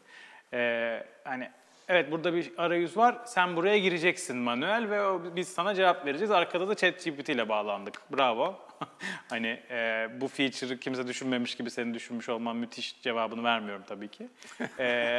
Ee, hani evet, burada bir arayüz var, sen buraya gireceksin manuel ve o, biz sana cevap vereceğiz. Arkada da ChatGPT ile bağlandık. Bravo. Hani e, bu feature'ı kimse düşünmemiş gibi senin düşünmüş olman müthiş, cevabını vermiyorum tabii ki. e,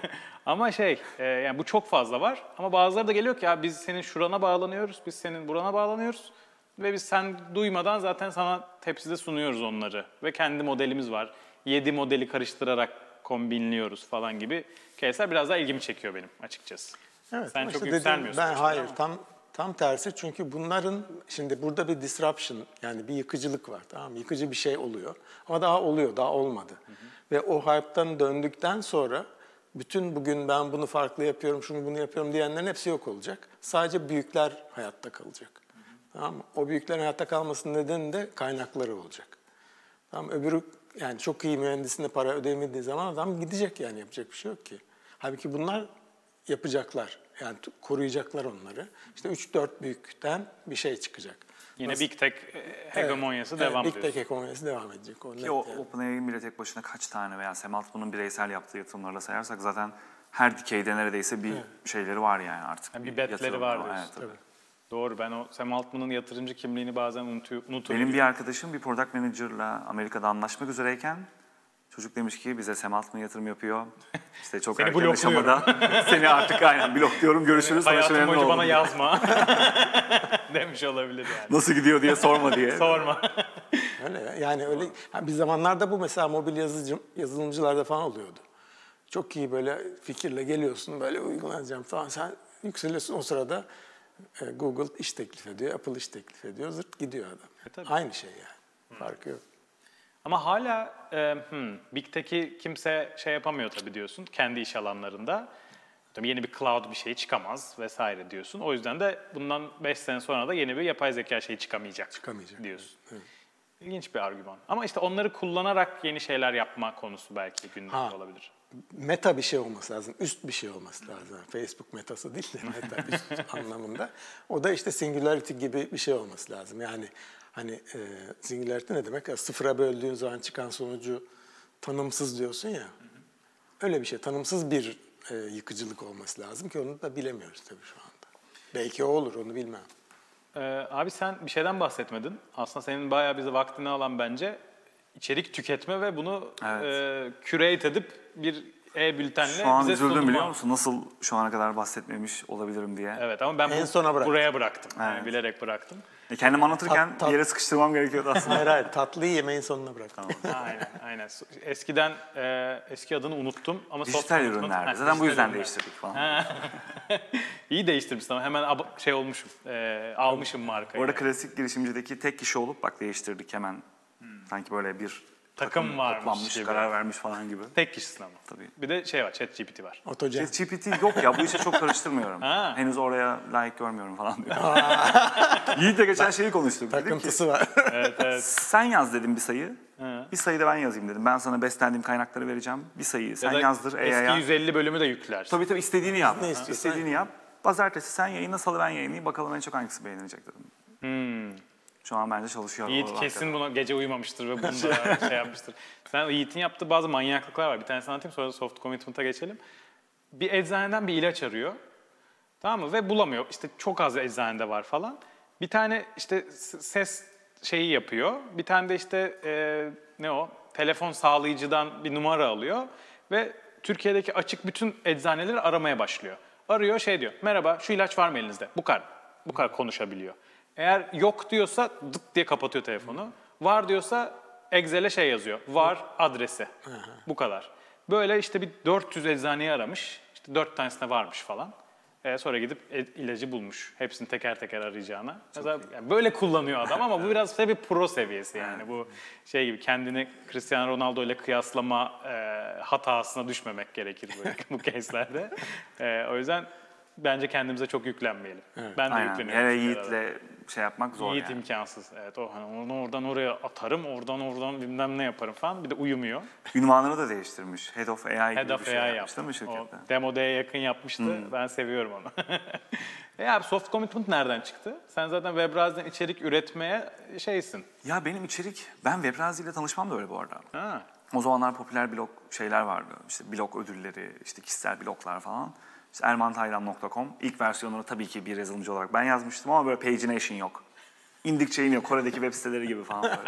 ama şey, e, yani bu çok fazla var. Ama bazıları da geliyor ki ya biz senin şurana bağlanıyoruz, biz senin burana bağlanıyoruz. Ve biz sen duymadan zaten sana tepside sunuyoruz onları. Ve kendi modelimiz var. Yedi modeli karıştırarak kombinliyoruz falan gibi case'ler biraz daha ilgimi çekiyor benim açıkçası. Evet, Sen ama çok işte yükselmiyorsun. dediğim- Ben hayır, ama. tam tam tersi, çünkü bunların şimdi burada bir disruption, yani bir yıkıcılık var, tamam mı? Yıkıcı bir şey oluyor ama daha oluyor, daha olmadı. Hı hı. Ve o hype'tan döndükten sonra bütün bugün ben bunu farklı yapıyorum, şunu bunu yapıyorum diyenlerin hepsi yok olacak. Sadece büyükler hayatta kalacak. Hı hı. Tamam mı? O büyüklerin hayatta kalmasının nedeni de kaynakları olacak. Tamam, öbürü yani çok iyi mühendisine para ödemediği zaman adam gidecek, yani yapacak bir şey yok ki. Halbuki bunlar yapacaklar. Yani koruyacaklar onları. İşte üç dört büyükten bir şey çıkacak. Yine Nasıl? Big Tech hegemonyası Evet, devam evet, ediyor. Big Tech hegemonyası devam edecek. O Ki net o yani. OpenAI'nin bile tek başına kaç tane, veya Semalt bunun bireysel yaptığı yatırımlarla sayarsak zaten her dikeyde neredeyse bir evet. şeyleri var yani artık. Yani bir betleri var diyorsun. Evet, tabii. Doğru, ben o Sam Altman'ın yatırımcı kimliğini bazen unutuyorum. Benim bir arkadaşım bir product manager'la Amerika'da anlaşmak üzereyken çocuk demiş ki bize Sam Altman yatırım yapıyor. İşte çok erken aşamada seni artık aynen blokluyorum, görüşürüz. Hayatım boyunca bana yazma demiş olabilir yani. Nasıl gidiyor diye sorma diye. Sorma. Öyle yani öyle. Bir zamanlarda bu mesela mobil yazıcı, yazılımcılarda falan oluyordu. Çok iyi böyle fikirle geliyorsun, böyle uygulanacağım falan. Sen yükseliyorsun, o sırada Google iş teklif ediyor, Apple iş teklif ediyor, zırt gidiyor adam. E, Aynı şey yani, hmm. farkı yok. Ama hala e, hmm, Big Tech'i kimse şey yapamıyor tabii diyorsun, kendi iş alanlarında. Tabii yeni bir cloud bir şey çıkamaz vesaire diyorsun. O yüzden de bundan beş sene sonra da yeni bir yapay zeka şeyi çıkamayacak, çıkamayacak diyorsun. Evet. İlginç bir argüman. Ama işte onları kullanarak yeni şeyler yapma konusu belki gündemde ha. olabilir. Meta bir şey olması lazım, üst bir şey olması lazım. Facebook metası değil de meta üst anlamında. O da işte singularity gibi bir şey olması lazım. Yani hani e, singularity ne demek? Ya, sıfıra böldüğün zaman çıkan sonucu tanımsız diyorsun ya. Öyle bir şey, tanımsız bir e, yıkıcılık olması lazım ki onu da bilemiyoruz tabii şu anda. Belki o olur, onu bilmem. Ee, abi sen bir şeyden bahsetmedin. Aslında senin bayağı bizi vaktini alan bence içerik tüketme ve bunu evet. e, curate edip bir e-bültenle bize sunma. Şu an üzüldüm biliyor musun? Nasıl şu ana kadar bahsetmemiş olabilirim diye. Evet ama ben en bu, sona bıraktım. buraya bıraktım. Evet. Yani bilerek bıraktım. E kendim anlatırken tat, tat. bir yere sıkıştırmam gerekiyordu aslında. Hayır hayır, tatlıyı yemeğin sonuna bıraktım. Tamam. aynen aynen. Eskiden e, eski adını unuttum ama dijital ürünler. Zaten bu yüzden değiştirdik falan. İyi değiştirmişsin ama hemen şey olmuşum. E, almışım markayı. Orada klasik girişimcideki tek kişi olup bak değiştirdik hemen. Hmm. Sanki böyle bir takım, takım varmış gibi. Karar vermiş falan gibi. Tek kişisin ama. Tabii. Bir de şey var, ChatGPT var. Otogen. ChatGPT yok ya, bu işe çok karıştırmıyorum. Henüz oraya layık görmüyorum falan diyor. Yiğit'le geçen şeyi konuştuk. Takıntısı var. evet, evet. Sen yaz dedim bir sayı. Hı. Bir sayı da ben yazayım dedim. Ben sana beslendiğim kaynakları vereceğim. Bir sayıyı sen ya yazdır. Eski A I'ya. yüz elli bölümü de yüklersin. Tabii tabii istediğini yap. Ne istiyorsan. İstediğini yap. Pazartesi sen yayınla, salı ben yayınlayayım. Bakalım en çok hangisi beğenilecek dedim. Hmm. Şu an bence çalışıyor. Yiğit kesin buna gece uyumamıştır ve bunu da şey yapmıştır. Sen Yiğit'in yaptığı bazı manyaklıklar var. Bir tanesini anlatayım, sonra soft commitment'a geçelim. Bir eczaneden bir ilaç arıyor. Tamam mı? Ve bulamıyor. İşte çok az eczanede var falan. Bir tane işte ses şeyi yapıyor. Bir tane de işte e, ne o? Telefon sağlayıcıdan bir numara alıyor. Ve Türkiye'deki açık bütün eczaneleri aramaya başlıyor. Arıyor, şey diyor. Merhaba, şu ilaç var mı elinizde? Bu kadar. Bu kadar konuşabiliyor. Eğer yok diyorsa dıt diye kapatıyor telefonu. Var diyorsa Excel'e şey yazıyor. Var adresi. Bu kadar. Böyle işte bir dört yüz eczaneyi aramış. İşte dört tanesine varmış falan. Ee, sonra gidip ilacı bulmuş. Hepsini teker teker arayacağına. Mesela, yani böyle kullanıyor adam ama bu biraz tabii pro seviyesi yani. Bu şey gibi kendini Cristiano Ronaldo ile kıyaslama e, hatasına düşmemek gerekir böyle bu case'lerde. E, o yüzden bence kendimize çok yüklenmeyelim. Evet. Ben de aynen. yükleniyorum. Hele Yiğit'le şey yapmak zor Yiğit yani. imkansız. Evet, o hani oradan, oradan oraya atarım, oradan oradan bilmem ne yaparım falan. Bir de uyumuyor. Ünvanını da değiştirmiş. Head of A I Head gibi of bir şey A I yapmış değil mi şirkette? O Demo D'ye yakın yapmıştı. Hmm. Ben seviyorum onu. e abi soft commitment nereden çıktı? Sen zaten Webrazi'den içerik üretmeye şeysin. Ya benim içerik, ben Webrazi ile tanışmam da öyle bu arada. Ha. O zamanlar popüler blog şeyler vardı. İşte blog ödülleri, işte kişisel bloglar falan. İşte erman taylan nokta com. İlk versiyonunu tabii ki bir yazılımcı olarak ben yazmıştım ama böyle pagination yok. İndikçe iniyor. Kore'deki web siteleri gibi falan böyle.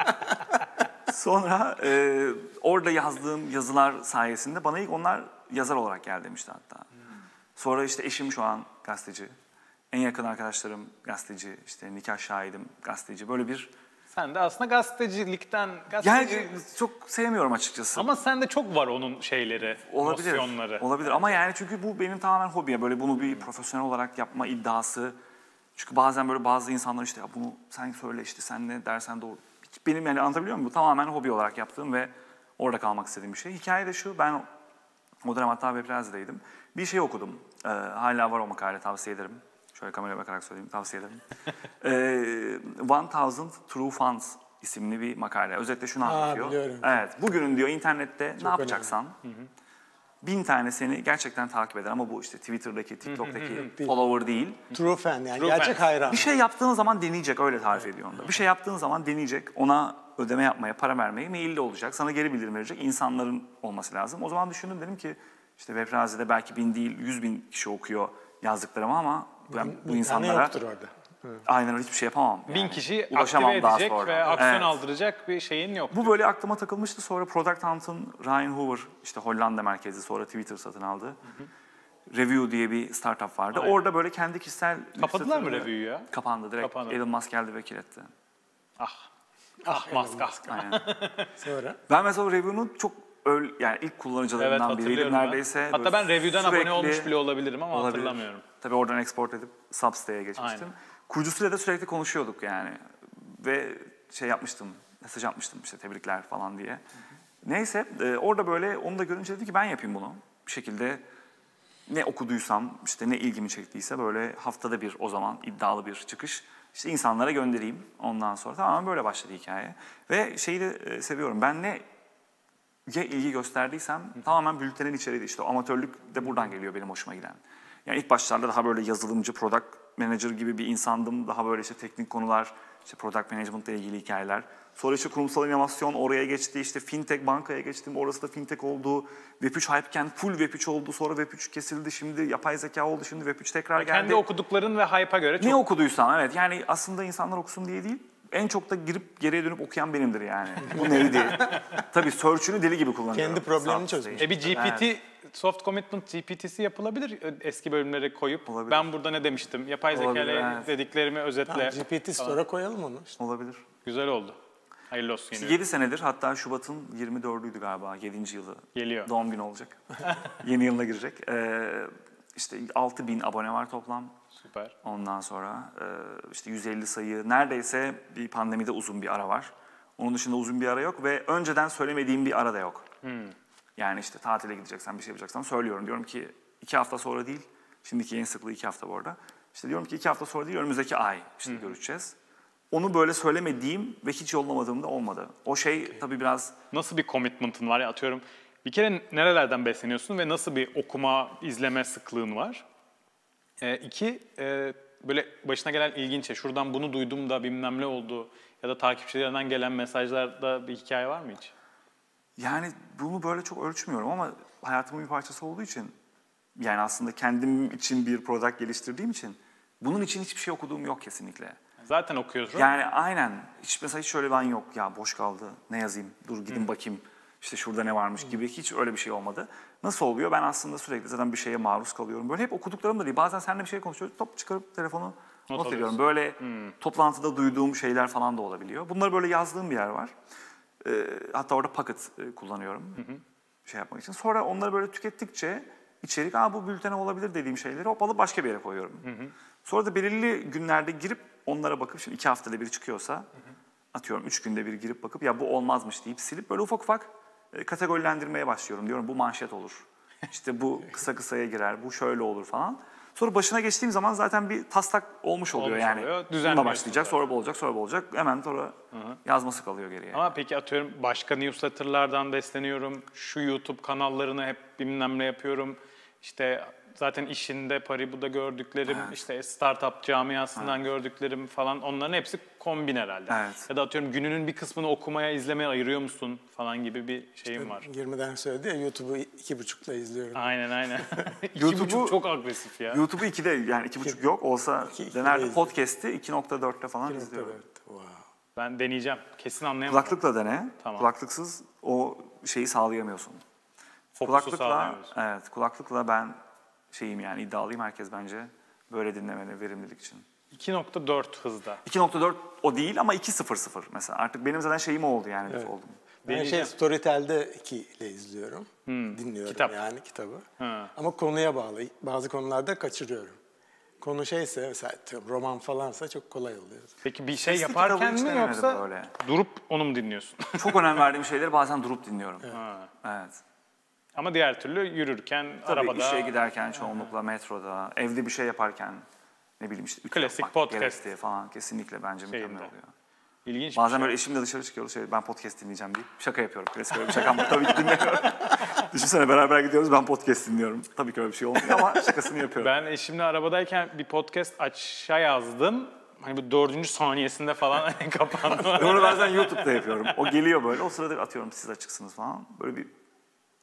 Sonra e, orada yazdığım yazılar sayesinde bana ilk onlar yazar olarak gel demişti hatta. Hmm. Sonra işte eşim şu an gazeteci. En yakın arkadaşlarım gazeteci. İşte nikah şahidim gazeteci. Böyle bir... Sen de aslında gazetecilikten... Gazeteci... Yani çok sevmiyorum açıkçası. Ama sende çok var onun şeyleri, olabilir, nosyonları. Olabilir ama yani çünkü bu benim tamamen hobiye. Böyle bunu bir profesyonel olarak yapma iddiası. Çünkü bazen böyle bazı insanlar işte ya bunu sen söyle işte sen ne dersen doğru. Benim yani anlatabiliyor muyum? Bu tamamen hobi olarak yaptığım ve orada kalmak istediğim bir şey. Hikaye de şu, ben o dönem hatta Webrazi'deydim. Bir şey okudum. Ee, hala var o makale, tavsiye ederim. Şöyle kameraya bakarak söyleyeyim, tavsiye ederim. ee, One Thousand True Funds isimli bir makale. Özetle şunu anlatıyor. Biliyorum. Evet, bugünün diyor internette çok ne yapacaksan, hı hı. bin tane seni gerçekten takip eder ama bu işte Twitter'daki, TikTok'taki follower değil. True fan yani, True gerçek fan. hayran. Bir şey yaptığın zaman deneyecek, öyle tarif ediyor onda. Bir şey yaptığın zaman deneyecek, ona ödeme yapmaya, para vermeye meyilli olacak, sana geri bildirim verecek insanların olması lazım. O zaman düşündüm, dedim ki İşte Webrazi'de belki bin değil, yüz bin kişi okuyor yazdıklarımı ama ben bu Bir tane insanlara yoktur orada. aynen öyle hiçbir şey yapamam. Bin yani. kişi Ulaşamam aktive daha edecek sonra. ve aksiyon Evet. aldıracak bir şeyin yok. Bu böyle aklıma takılmıştı. Sonra Product Hunt'ın Ryan Hoover, işte Hollanda merkezi, sonra Twitter satın aldı. Hı hı. Review diye bir startup vardı. Aynen. Orada böyle kendi kişisel... Kapadılar mı newsletter'ı- Review'yu ya? Kapandı direkt. Kapandı. Elon Musk geldi vekil etti. Ah. Ah maska. Aynen. Sonra Ben mesela Review'nun çok öl, yani ilk Evet kullanıcılarından biriydim hatırlıyorum ben. neredeyse. Hatta Böyle ben Review'den abone sürekli- olmuş bile olabilirim ama Olabilir. hatırlamıyorum. Tabii oradan export edip Substack'e geçmiştim. Aynen. Kurucusuyla da sürekli konuşuyorduk yani. Ve şey yapmıştım, mesaj atmıştım işte tebrikler falan diye. Hı hı. Neyse e, orada böyle onu da görünce dedim ki ben yapayım bunu. Bir şekilde ne okuduysam, işte ne ilgimi çektiyse böyle haftada bir o zaman iddialı bir çıkış. İşte insanlara göndereyim ondan sonra. Tamamen böyle başladı hikaye. Ve şeyi de e, seviyorum. Ben ne ya ilgi gösterdiysem Hı. tamamen bültenin içeriğiydi. İşte o amatörlük de buradan geliyor benim hoşuma giden. Yani ilk başlarda daha böyle yazılımcı, product manager gibi bir insandım. Daha böyle işte teknik konular, işte product management ile ilgili hikayeler. Sonra işte kurumsal inovasyon oraya geçti. İşte fintech bankaya geçtim. Orası da fintech oldu. Web üç hype'ken full Web üç oldu. Sonra Web üç kesildi. Şimdi yapay zeka oldu. Şimdi Web üç tekrar geldi. Kendi okudukların ve hype'a göre çok... Ne okuduysam evet. Yani aslında insanlar okusun diye değil. En çok da girip geriye dönüp okuyan benimdir yani. Bu neydi? Tabii search'ünü deli gibi kullanıyorum. Kendi problemini Sağ- çözmüş. E bir G P T, Evet. soft commitment G P T'si yapılabilir eski bölümlere koyup. Olabilir. Ben burada ne demiştim? Yapay zeka Olabilir, ile evet. dediklerimi özetle. Tamam, G P T Store'a koyalım onu. İşte. Olabilir. Güzel oldu. Hayırlı olsun yine. yedi senedir, hatta Şubat'ın yirmi dördüydü galiba, yedinci yılı. Geliyor. Doğum günü olacak. Yeni yılına girecek. Ee, işte altı bin abone var toplam. Süper. Ondan sonra e, işte yüz elli sayı, neredeyse bir pandemide uzun bir ara var. Onun dışında uzun bir ara yok ve önceden söylemediğim bir ara da yok. Hmm. Yani işte tatile gideceksen, bir şey yapacaksam söylüyorum. Diyorum ki iki hafta sonra değil, şimdiki en sıklığı iki hafta bu arada. İşte diyorum ki iki hafta sonra değil, önümüzdeki ay işte hmm. görüşeceğiz. Onu böyle söylemediğim ve hiç yollamadığım da olmadı. O şey okay. Tabii biraz... Nasıl bir commitment'ın var ya, atıyorum. Bir kere nerelerden besleniyorsun ve nasıl bir okuma, izleme sıklığın var? E, iki, e, böyle başına gelen ilginç şey, şuradan bunu duydum da bilmem ne oldu ya da takipçilerinden gelen mesajlarda bir hikaye var mı hiç? Yani bunu böyle çok ölçmüyorum ama hayatımın bir parçası olduğu için, yani aslında kendim için bir product geliştirdiğim için bunun için hiçbir şey okuduğum yok kesinlikle. Zaten okuyorsun. Yani aynen. Hiç mesela hiç şöyle ben yok ya boş kaldı ne yazayım dur gidin hmm. bakayım işte şurada ne varmış hmm. gibi hiç öyle bir şey olmadı. Nasıl oluyor? Ben aslında sürekli zaten bir şeye maruz kalıyorum. Böyle hep okuduklarım da değil. Bazen seninle bir şey konuşuyoruz. Top çıkarıp telefonu not, not ediyorum. Böyle hmm. toplantıda duyduğum şeyler falan da olabiliyor. Bunları böyle yazdığım bir yer var. Ee, hatta orada Pocket e, kullanıyorum. Hmm. Şey yapmak için. Sonra onları böyle tükettikçe içerik, aa bu bültene olabilir dediğim şeyleri hop alıp başka bir yere koyuyorum. Hmm. Sonra da belirli günlerde girip onlara bakıp, şimdi iki haftada bir çıkıyorsa, hı hı. atıyorum üç günde bir girip bakıp ya bu olmazmış deyip silip böyle ufak ufak e, kategorilendirmeye başlıyorum. Diyorum bu manşet olur, işte bu kısa kısaya girer, bu şöyle olur falan. Sonra başına geçtiğim zaman zaten bir taslak olmuş oluyor olmuş yani. Oluyor. Bununla başlayacak, sonra bu olacak, sonra bu olacak. Hemen sonra hı hı. yazması kalıyor geriye. Ama peki atıyorum başka newsletter'lardan besleniyorum, şu YouTube kanallarını hep bilmem ne yapıyorum, işte... Zaten işinde Paribu'da gördüklerim, evet. işte startup camiasından evet. gördüklerim falan, onların hepsi kombin herhalde. Evet. Ya da atıyorum gününün bir kısmını okumaya, izlemeye ayırıyor musun falan gibi bir şeyim işte var. yirmiden söyledi ya, YouTube'u iki buçukla izliyorum. Aynen aynen. iki buçuk çok agresif ya. YouTube'u ikide, yani iki buçuk yok olsa denerde podcast'i iki nokta dörtte falan iki izliyorum. Wow. Ben deneyeceğim. Kesin anlayamadım. Kulaklıkla dene. Tamam. Kulaklıksız o şeyi sağlayamıyorsun. Fokusu kulaklıkla, evet, kulaklıkla ben şeyim yani iddialıyım, herkes bence böyle dinlemeli verimlilik için. iki nokta dört hızda. iki nokta dört o değil ama iki nokta sıfır sıfır mesela. Artık benim zaten şeyim oldu yani. Evet. Oldum. Ben şey Storytel'de iki ile izliyorum. Hmm. Dinliyorum Kitap. yani kitabı. Ha. Ama konuya bağlı. Bazı konularda kaçırıyorum. Konu şeyse mesela roman falansa çok kolay oluyor. Peki bir şey Sesli yaparken mi yoksa böyle. Durup onu mu dinliyorsun? Çok önem verdiğim şeyleri bazen durup dinliyorum. Evet. Ha. Evet. Ama diğer türlü yürürken, tabii arabada... işe giderken çoğunlukla, metroda, evde bir şey yaparken, ne bileyim işte... Klasik podcast diye falan kesinlikle bence mükemmel oluyor. İlginç bazen şey. böyle eşimle dışarı çıkıyoruz, şey, ben podcast dinleyeceğim deyip şaka yapıyorum. Klasik öyle bir şakam tabii ki dinlemiyorum. Düşünsene beraber gidiyoruz, ben podcast dinliyorum. Tabii ki öyle bir şey olmuyor ama şakasını yapıyorum. Ben eşimle arabadayken bir podcast aşağı yazdım. Hani bu dördüncü saniyesinde falan kapandı. Onu bazen YouTube'da yapıyorum. O geliyor böyle, o sırada atıyorum siz açıksınız falan. Böyle bir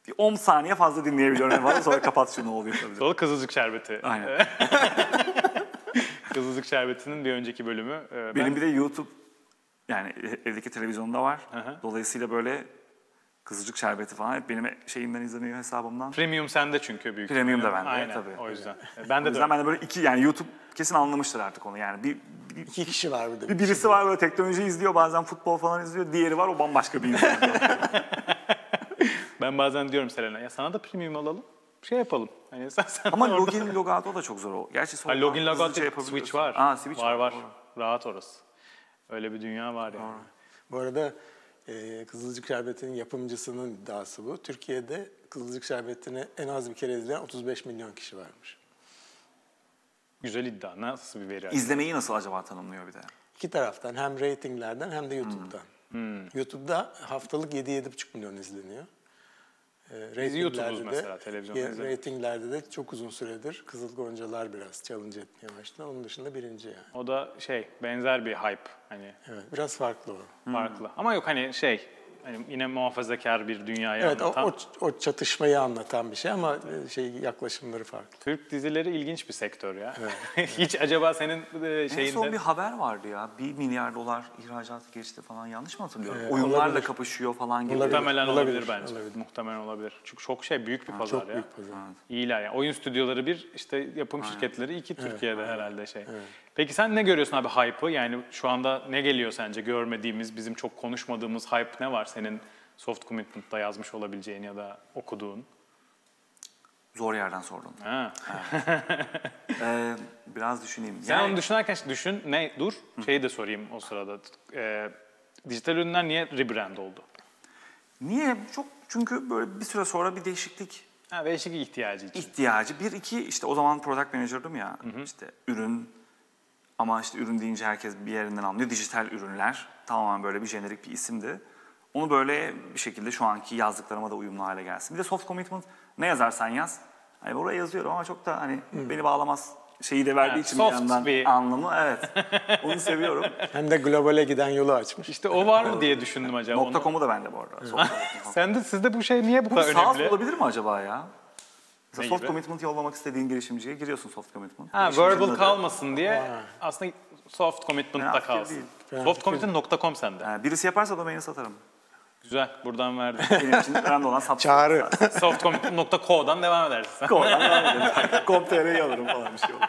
bir on saniye fazla dinleyebiliyorum. Yani sonra kapat şunu oluyor tabii. Sonra Kızılcık Şerbeti. Aynen. Kızılcık Şerbeti'nin bir önceki bölümü. Ee, Benim ben... bir de YouTube, yani evdeki televizyonda var. Hı-hı. Dolayısıyla böyle Kızılcık Şerbeti falan hep benim şeyimden izleniyor, hesabımdan. Premium sende çünkü büyük. Premium da bende, Aynen, tabii. o yüzden. Ben de O yüzden ben de böyle iki, yani YouTube kesin anlamıştır artık onu. Yani bir, bir İki kişi var bir de. Bir birisi var böyle teknoloji izliyor, bazen futbol falan izliyor. Diğeri var, o bambaşka bir insan. Ben bazen diyorum Selena, ya sana da premium alalım, şey yapalım. Hani sen, sen Ama orada... login, logout o da çok zor o. Gerçi Ha, login, logout şey switch var. Aa, switch var. Var, var. rahat orası. Öyle bir dünya var yani. Bu arada e, Kızılcık Şerbeti'nin yapımcısının iddiası bu. Türkiye'de Kızılcık Şerbeti'ni en az bir kere izleyen otuz beş milyon kişi varmış. Güzel iddia. Nasıl bir veri? İzlemeyi nasıl acaba tanımlıyor bir de? İki taraftan, hem reytinglerden hem de YouTube'dan. Hmm. YouTube'da haftalık yedi yedi buçuk milyon izleniyor. E, Biz YouTube'uz mesela, televizyonda izlemiyoruz. Reytinglerde de çok uzun süredir Kızıl Goncalar biraz challenge etmeye başladı. Onun dışında birinci yani. O da şey, benzer bir hype. Hani Evet, biraz farklı o. farklı. Ama yok hani şey, hani yine muhafazakar bir dünyayı Evet, o, anlatan. o, o çatışmayı anlatan bir şey ama şey yaklaşımları farklı. Türk dizileri ilginç bir sektör ya. Evet. Hiç acaba senin e, şeyinde... En son bir haber vardı ya. Bir milyar dolar ihracatı geçti falan. Yanlış mı hatırlıyorum? Evet, Oyunlarla olabilir. kapışıyor falan gibi. Muhtemelen olabilir, Olabilir, bence. olabilir. Muhtemelen olabilir. Çünkü çok şey, büyük bir Ha, pazar çok ya. büyük pazar. Evet. İyiler yani. Oyun stüdyoları bir, işte yapım Aynen. şirketleri iki Türkiye'de aynen. herhalde şey. Evet. Peki sen ne görüyorsun abi hype'ı? Yani şu anda ne geliyor sence? Görmediğimiz, bizim çok konuşmadığımız hype ne var senin Soft Commitment'da yazmış olabileceğin ya da okuduğun? Zor yerden sordun. Ha. Ee, biraz düşüneyim. Sen Yani- onu düşünerken düşün, ne dur, şeyi de sorayım o sırada. Ee, dijital ürünler niye rebrand oldu? Niye? Çok çünkü böyle bir süre sonra bir değişiklik Ha, değişik ihtiyacı için. ihtiyacı. Bir, iki işte o zaman product manager'dım ya. İşte ürün ama işte ürün deyince herkes bir yerinden anlıyor. Dijital ürünler tamamen böyle bir jenerik bir isimdi. Onu böyle bir şekilde şu anki yazdıklarıma da uyumlu hale gelsin. Bir de soft commitment, ne yazarsan yaz. Hani oraya yazıyorum ama çok da hani beni bağlamaz şeyi de verdiği Evet, için bir soft yandan bir- anlamı. Evet. Onu seviyorum. Hem de globale giden yolu açmış. İşte o var mı diye düşündüm acaba. Nokta onu. com'u da bende bu arada. Soft commitment. Sen de, sizde bu şey niye bu Bu kadar SaaS önemli? olabilir mi acaba ya? Mesela Ne soft gibi? commitment yollamak istediğin girişimciye giriyorsun soft commitment. Ha, Girişimcinin verbal adı- kalmasın diye Ha. aslında soft commitment'ta Fena fikir kalsın. değil. Fena soft fikir commitment nokta com sende. Yani birisi yaparsa domaini satarım. Güzel, buradan verdim. Benim için önemli olan satmak. Çağrı. soft commitment nokta co'dan devam edersin. Oradan devam edelim. com nokta t r'yi alırım falan bir şey olur.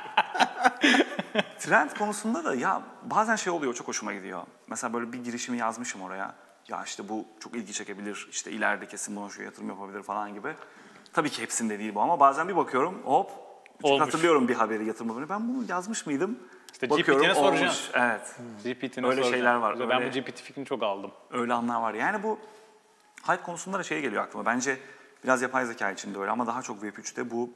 Trend konusunda da ya bazen şey oluyor, çok hoşuma gidiyor. Mesela böyle bir girişimi yazmışım oraya. Ya işte bu çok ilgi çekebilir, işte ileride kesin buna şu yatırım yapabilir falan gibi. Tabii ki hepsinde değil bu ama bazen bir bakıyorum hop. Çünkü Olmuş. hatırlıyorum bir haberi, yatırım haberi. Ben bunu yazmış mıydım? İşte Bakıyorum, G P T'ne olmuş. soracaksın. Evet. G P T'ne Öyle soracağım. şeyler var, Güzel, Ben öyle- bu G P T fikrini çok aldım. Öyle anlar var. Yani bu hype konusunda da şey geliyor aklıma. Bence biraz yapay zeka için de öyle ama daha çok Web üçte bu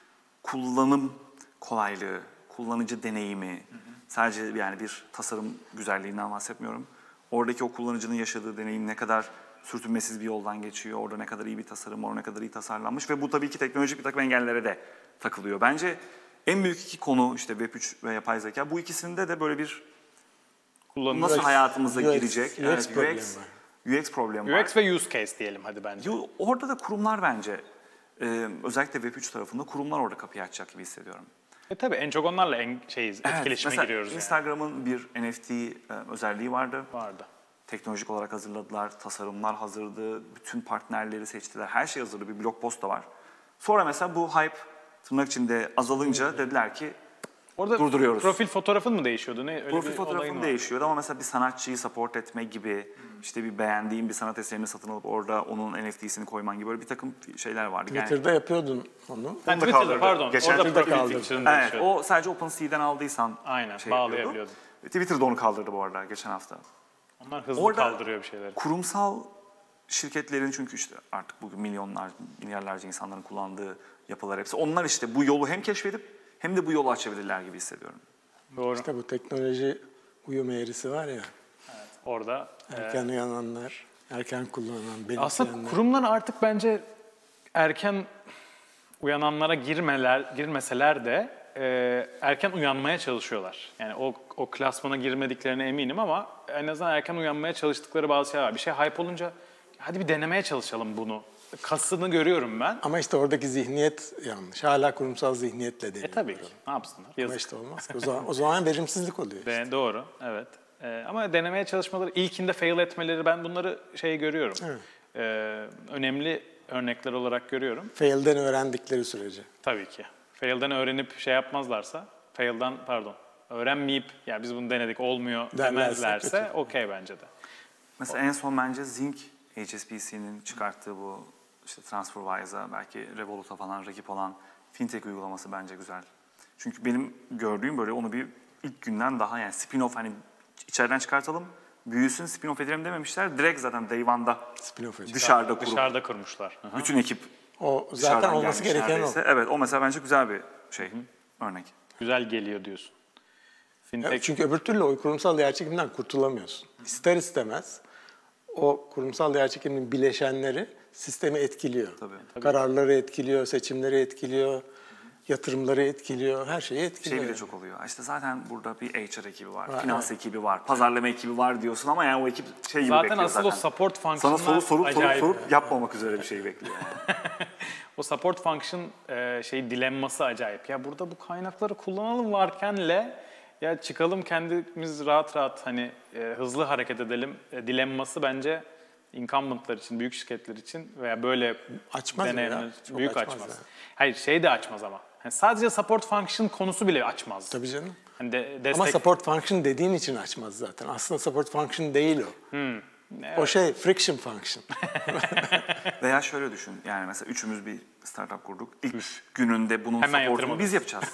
kullanım kolaylığı, kullanıcı deneyimi, hı hı. sadece yani bir tasarım güzelliğinden bahsetmiyorum. Oradaki o kullanıcının yaşadığı deneyim ne kadar sürtünmesiz bir yoldan geçiyor, orada ne kadar iyi bir tasarım, orada ne kadar iyi tasarlanmış ve bu tabii ki teknolojik bir takım engellere de takılıyor. Bence en büyük iki konu işte Web üç ve yapay zeka. Bu ikisinde de böyle bir Kullanım. nasıl U X, hayatımıza U X, girecek? U X Evet, problemi U X, var. U X problemi var. U X ve use case diyelim hadi bence. Yo, orada da kurumlar bence, e, özellikle Web üç tarafında kurumlar orada kapıyı açacak gibi hissediyorum. E tabii en çok onlarla en şeyiz, etkileşime mesela giriyoruz yani. Instagram'ın bir N F T e, özelliği vardı. Vardı. Teknolojik olarak hazırladılar, tasarımlar hazırdı, bütün partnerleri seçtiler, her şey hazırdı, bir blog post da var. Sonra mesela bu hype tırnak içinde azalınca dediler ki Orada durduruyoruz. profil fotoğrafın mı değişiyordu? Ne? Öyle Profil bir olayın fotoğrafın var. değişiyordu ama mesela bir sanatçıyı support etme gibi, işte bir beğendiğin bir sanat eserini satın alıp orada onun N F T'sini koyman gibi böyle bir takım şeyler vardı. Yani, Twitter'da yapıyordun onu. Ha, Onu da Twitter'da kaldırdı. pardon. Geçen Orada Twitter'da profil kaldırdı. feature'ını evet, değişiyordu. o sadece OpenSea'den aldıysan Aynen, şey bağlayabiliyordun. yapıyordu. Twitter'da onu kaldırdı bu arada geçen hafta. Onlar hızlı Orada- kaldırıyor bir şeyleri. Kurumsal şirketlerin çünkü işte artık bugün milyonlar, milyarlarca insanların kullandığı yapılar hepsi. Onlar işte bu yolu hem keşfedip hem de bu yolu açabilirler gibi hissediyorum. Doğru. İşte bu teknoloji uyum eğrisi var ya. Orada Erken uyananlar, erken kullanan, aslında benimseyenler. kurumlar artık bence erken uyananlara girmeler girmeseler de e, erken uyanmaya çalışıyorlar. Yani o o klasmana girmediklerine eminim ama en azından erken uyanmaya çalıştıkları bazı şeyler var. Bir şey hype olunca hadi bir denemeye çalışalım bunu kasını görüyorum ben. Ama işte oradaki zihniyet yanlış. Hala kurumsal zihniyetle deniyor. E tabii ki. Ne yapsınlar? Ama Yazık. işte olmaz ki. O zaman, o zaman verimsizlik oluyor işte. De, doğru, evet. Ee, ama denemeye çalışmaları, ilkinde fail etmeleri, ben bunları şey görüyorum. Evet. Ee, önemli örnekler olarak görüyorum. Fail'den öğrendikleri sürece. Tabii ki. Fail'den öğrenip şey yapmazlarsa, fail'dan pardon, öğrenmeyip, ya biz bunu denedik olmuyor Derlerse demezlerse kötü. okey bence de. Mesela en son bence Zinc H S B C'nin çıkarttığı bu işte TransferWise'a, belki Revolut'a falan rakip olan fintech uygulaması bence güzel. Çünkü benim gördüğüm böyle onu bir ilk günden daha yani spin-off hani içeriden çıkartalım, büyüsün, spin-off edelim dememişler. Direkt zaten day one'da Spin-off edecek. dışarıda kurup Dışarıda kurmuşlar. Hı hı. bütün ekip O zaten dışarıdan olması gelmiş gereken neredeyse. o. Evet, o mesela bence güzel bir şey, örnek. Güzel geliyor diyorsun. Fintech. Evet, çünkü öbür türlü o kurumsal yerçekimden kurtulamıyorsun. İster istemez o kurumsal yerçekimin bileşenleri sistemi etkiliyor. Tabii. Kararları etkiliyor, seçimleri etkiliyor, yatırımları etkiliyor, her şeyi etkiliyor. Şey bile çok oluyor. İşte zaten burada bir H R ekibi var, Ha, finans evet. ekibi var, pazarlama ekibi var diyorsun ama yani o ekip şey gibi Zaten bekliyor asıl zaten. o support Sana function'lar soru sorup sorup acayip. sorup yapmamak üzere bir şey bekliyor yani. O support function e, şey dilemması acayip. Ya burada bu kaynakları kullanalım varkenle ya çıkalım kendimiz rahat rahat hani e, hızlı hareket edelim e, dilemması bence incumbent'lar için, büyük şirketler için veya böyle Açmaz mı ya? deneyimler için Çok büyük açmaz açmaz. ya. Hayır şey de açmaz ama. Yani sadece support function konusu bile açmaz. Tabii canım. Hani de, destek... Ama support function dediğin için açmaz zaten. Aslında support function değil o. Hmm. O şey friction function. Veya şöyle düşün, yani mesela üçümüz bir startup kurduk. İlk gününde bunun Hemen supportunu yatırım biz yapacağız.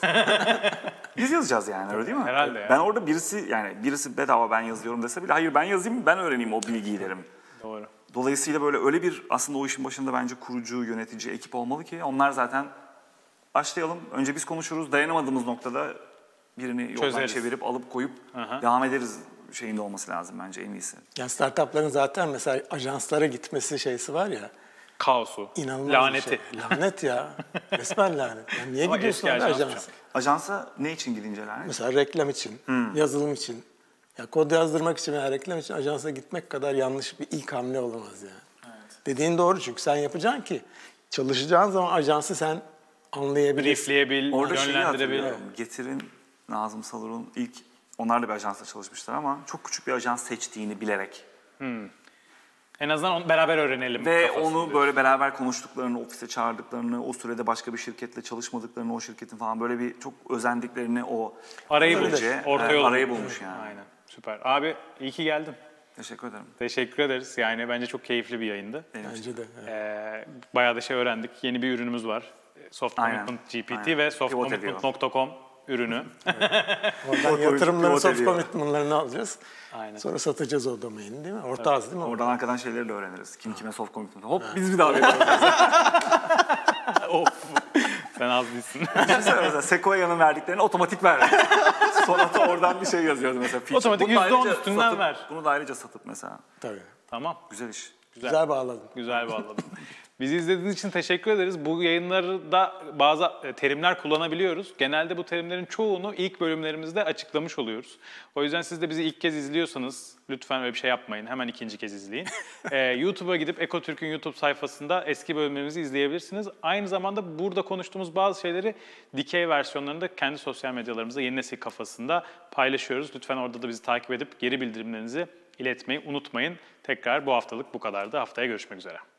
Biz yazacağız yani, öyle değil mi? Herhalde ya. Ben orada birisi, yani birisi bedava ben yazıyorum dese bile hayır ben yazayım, ben öğreneyim o bilgiyi derim. Doğru. Dolayısıyla böyle öyle bir aslında o işin başında bence kurucu, yönetici, ekip olmalı ki onlar zaten başlayalım. Önce biz konuşuruz, dayanamadığımız noktada birini yoldan Çözeriz. çevirip alıp koyup Aha. devam ederiz şeyinde olması lazım bence en iyisi. Yani startupların zaten mesela ajanslara gitmesi şeysi var ya. Kaosu, İnanılmaz laneti. bir şey. Lanet ya. Resmen lanet. Yani niye Ama gidiyorsun eski orada ajans ajans? çok. Ajansa ne için gidince lanet? Mesela reklam için, yazılım için. Ya kod yazdırmak için veya reklam için ajansa gitmek kadar yanlış bir ilk hamle olamaz yani. Evet. Dediğin doğru çünkü sen yapacaksın ki çalışacağın zaman ajansı sen anlayabilirsin. Briefleyebil, Orada şeyi yönlendirebil. hatırlıyorum. Getir'in, Nazım Salur'un ilk, onlar da bir ajansla çalışmışlar ama çok küçük bir ajans seçtiğini bilerek. En azından onu beraber öğrenelim. Ve kafasında onu diyorsun. böyle beraber konuştuklarını, ofise çağırdıklarını, o sürede başka bir şirketle çalışmadıklarını, o şirketin falan böyle bir çok özendiklerini o Arayı sürece, bulmuş, orta e, yolu. arayı bulmuş yani. Aynen, süper. Abi iyi ki geldin. Teşekkür ederim. Teşekkür ederiz. Yani bence çok keyifli bir yayındı. Benim için. Bence de. evet. Ee, bayağı da şey öğrendik. Yeni bir ürünümüz var. Soft Aynen, Commitment G P T aynen. ve Pivot softcommitment nokta com ürünü. Oradan Pivot yatırımların soft ediyor. commitment'larını alacağız. Aynen. Sonra satacağız o domaini değil mi? Ortağız değil mi? Oradan arkadan şeyleri de öğreniriz. Kim kime soft commitment. Hop biz bir daha veriyoruz. Of. Sen az değilsin. Düşünsene mesela Sequoia'nın verdiklerini otomatik ver. Sonra da oradan bir şey yazıyordu mesela. Feature. Otomatik Bunu da yüzde on ayrıca üstünden satıp- ver. Bunu da ayrıca satıp mesela. Tabii. Tamam. Güzel iş. Güzel. Güzel bağladın. Güzel bağladım. Bizi izlediğiniz için teşekkür ederiz. Bu yayınlarda bazı e, terimler kullanabiliyoruz. Genelde bu terimlerin çoğunu ilk bölümlerimizde açıklamış oluyoruz. O yüzden siz de bizi ilk kez izliyorsanız lütfen öyle bir şey yapmayın. Hemen ikinci kez izleyin. ee, YouTube'a gidip Ekotürk'ün YouTube sayfasında eski bölümlerimizi izleyebilirsiniz. Aynı zamanda burada konuştuğumuz bazı şeyleri dikey versiyonlarında kendi sosyal medyalarımızda Yeni Nesil Kafasında paylaşıyoruz. Lütfen orada da bizi takip edip geri bildirimlerinizi iletmeyi unutmayın. Tekrar bu haftalık bu kadardı. Haftaya görüşmek üzere.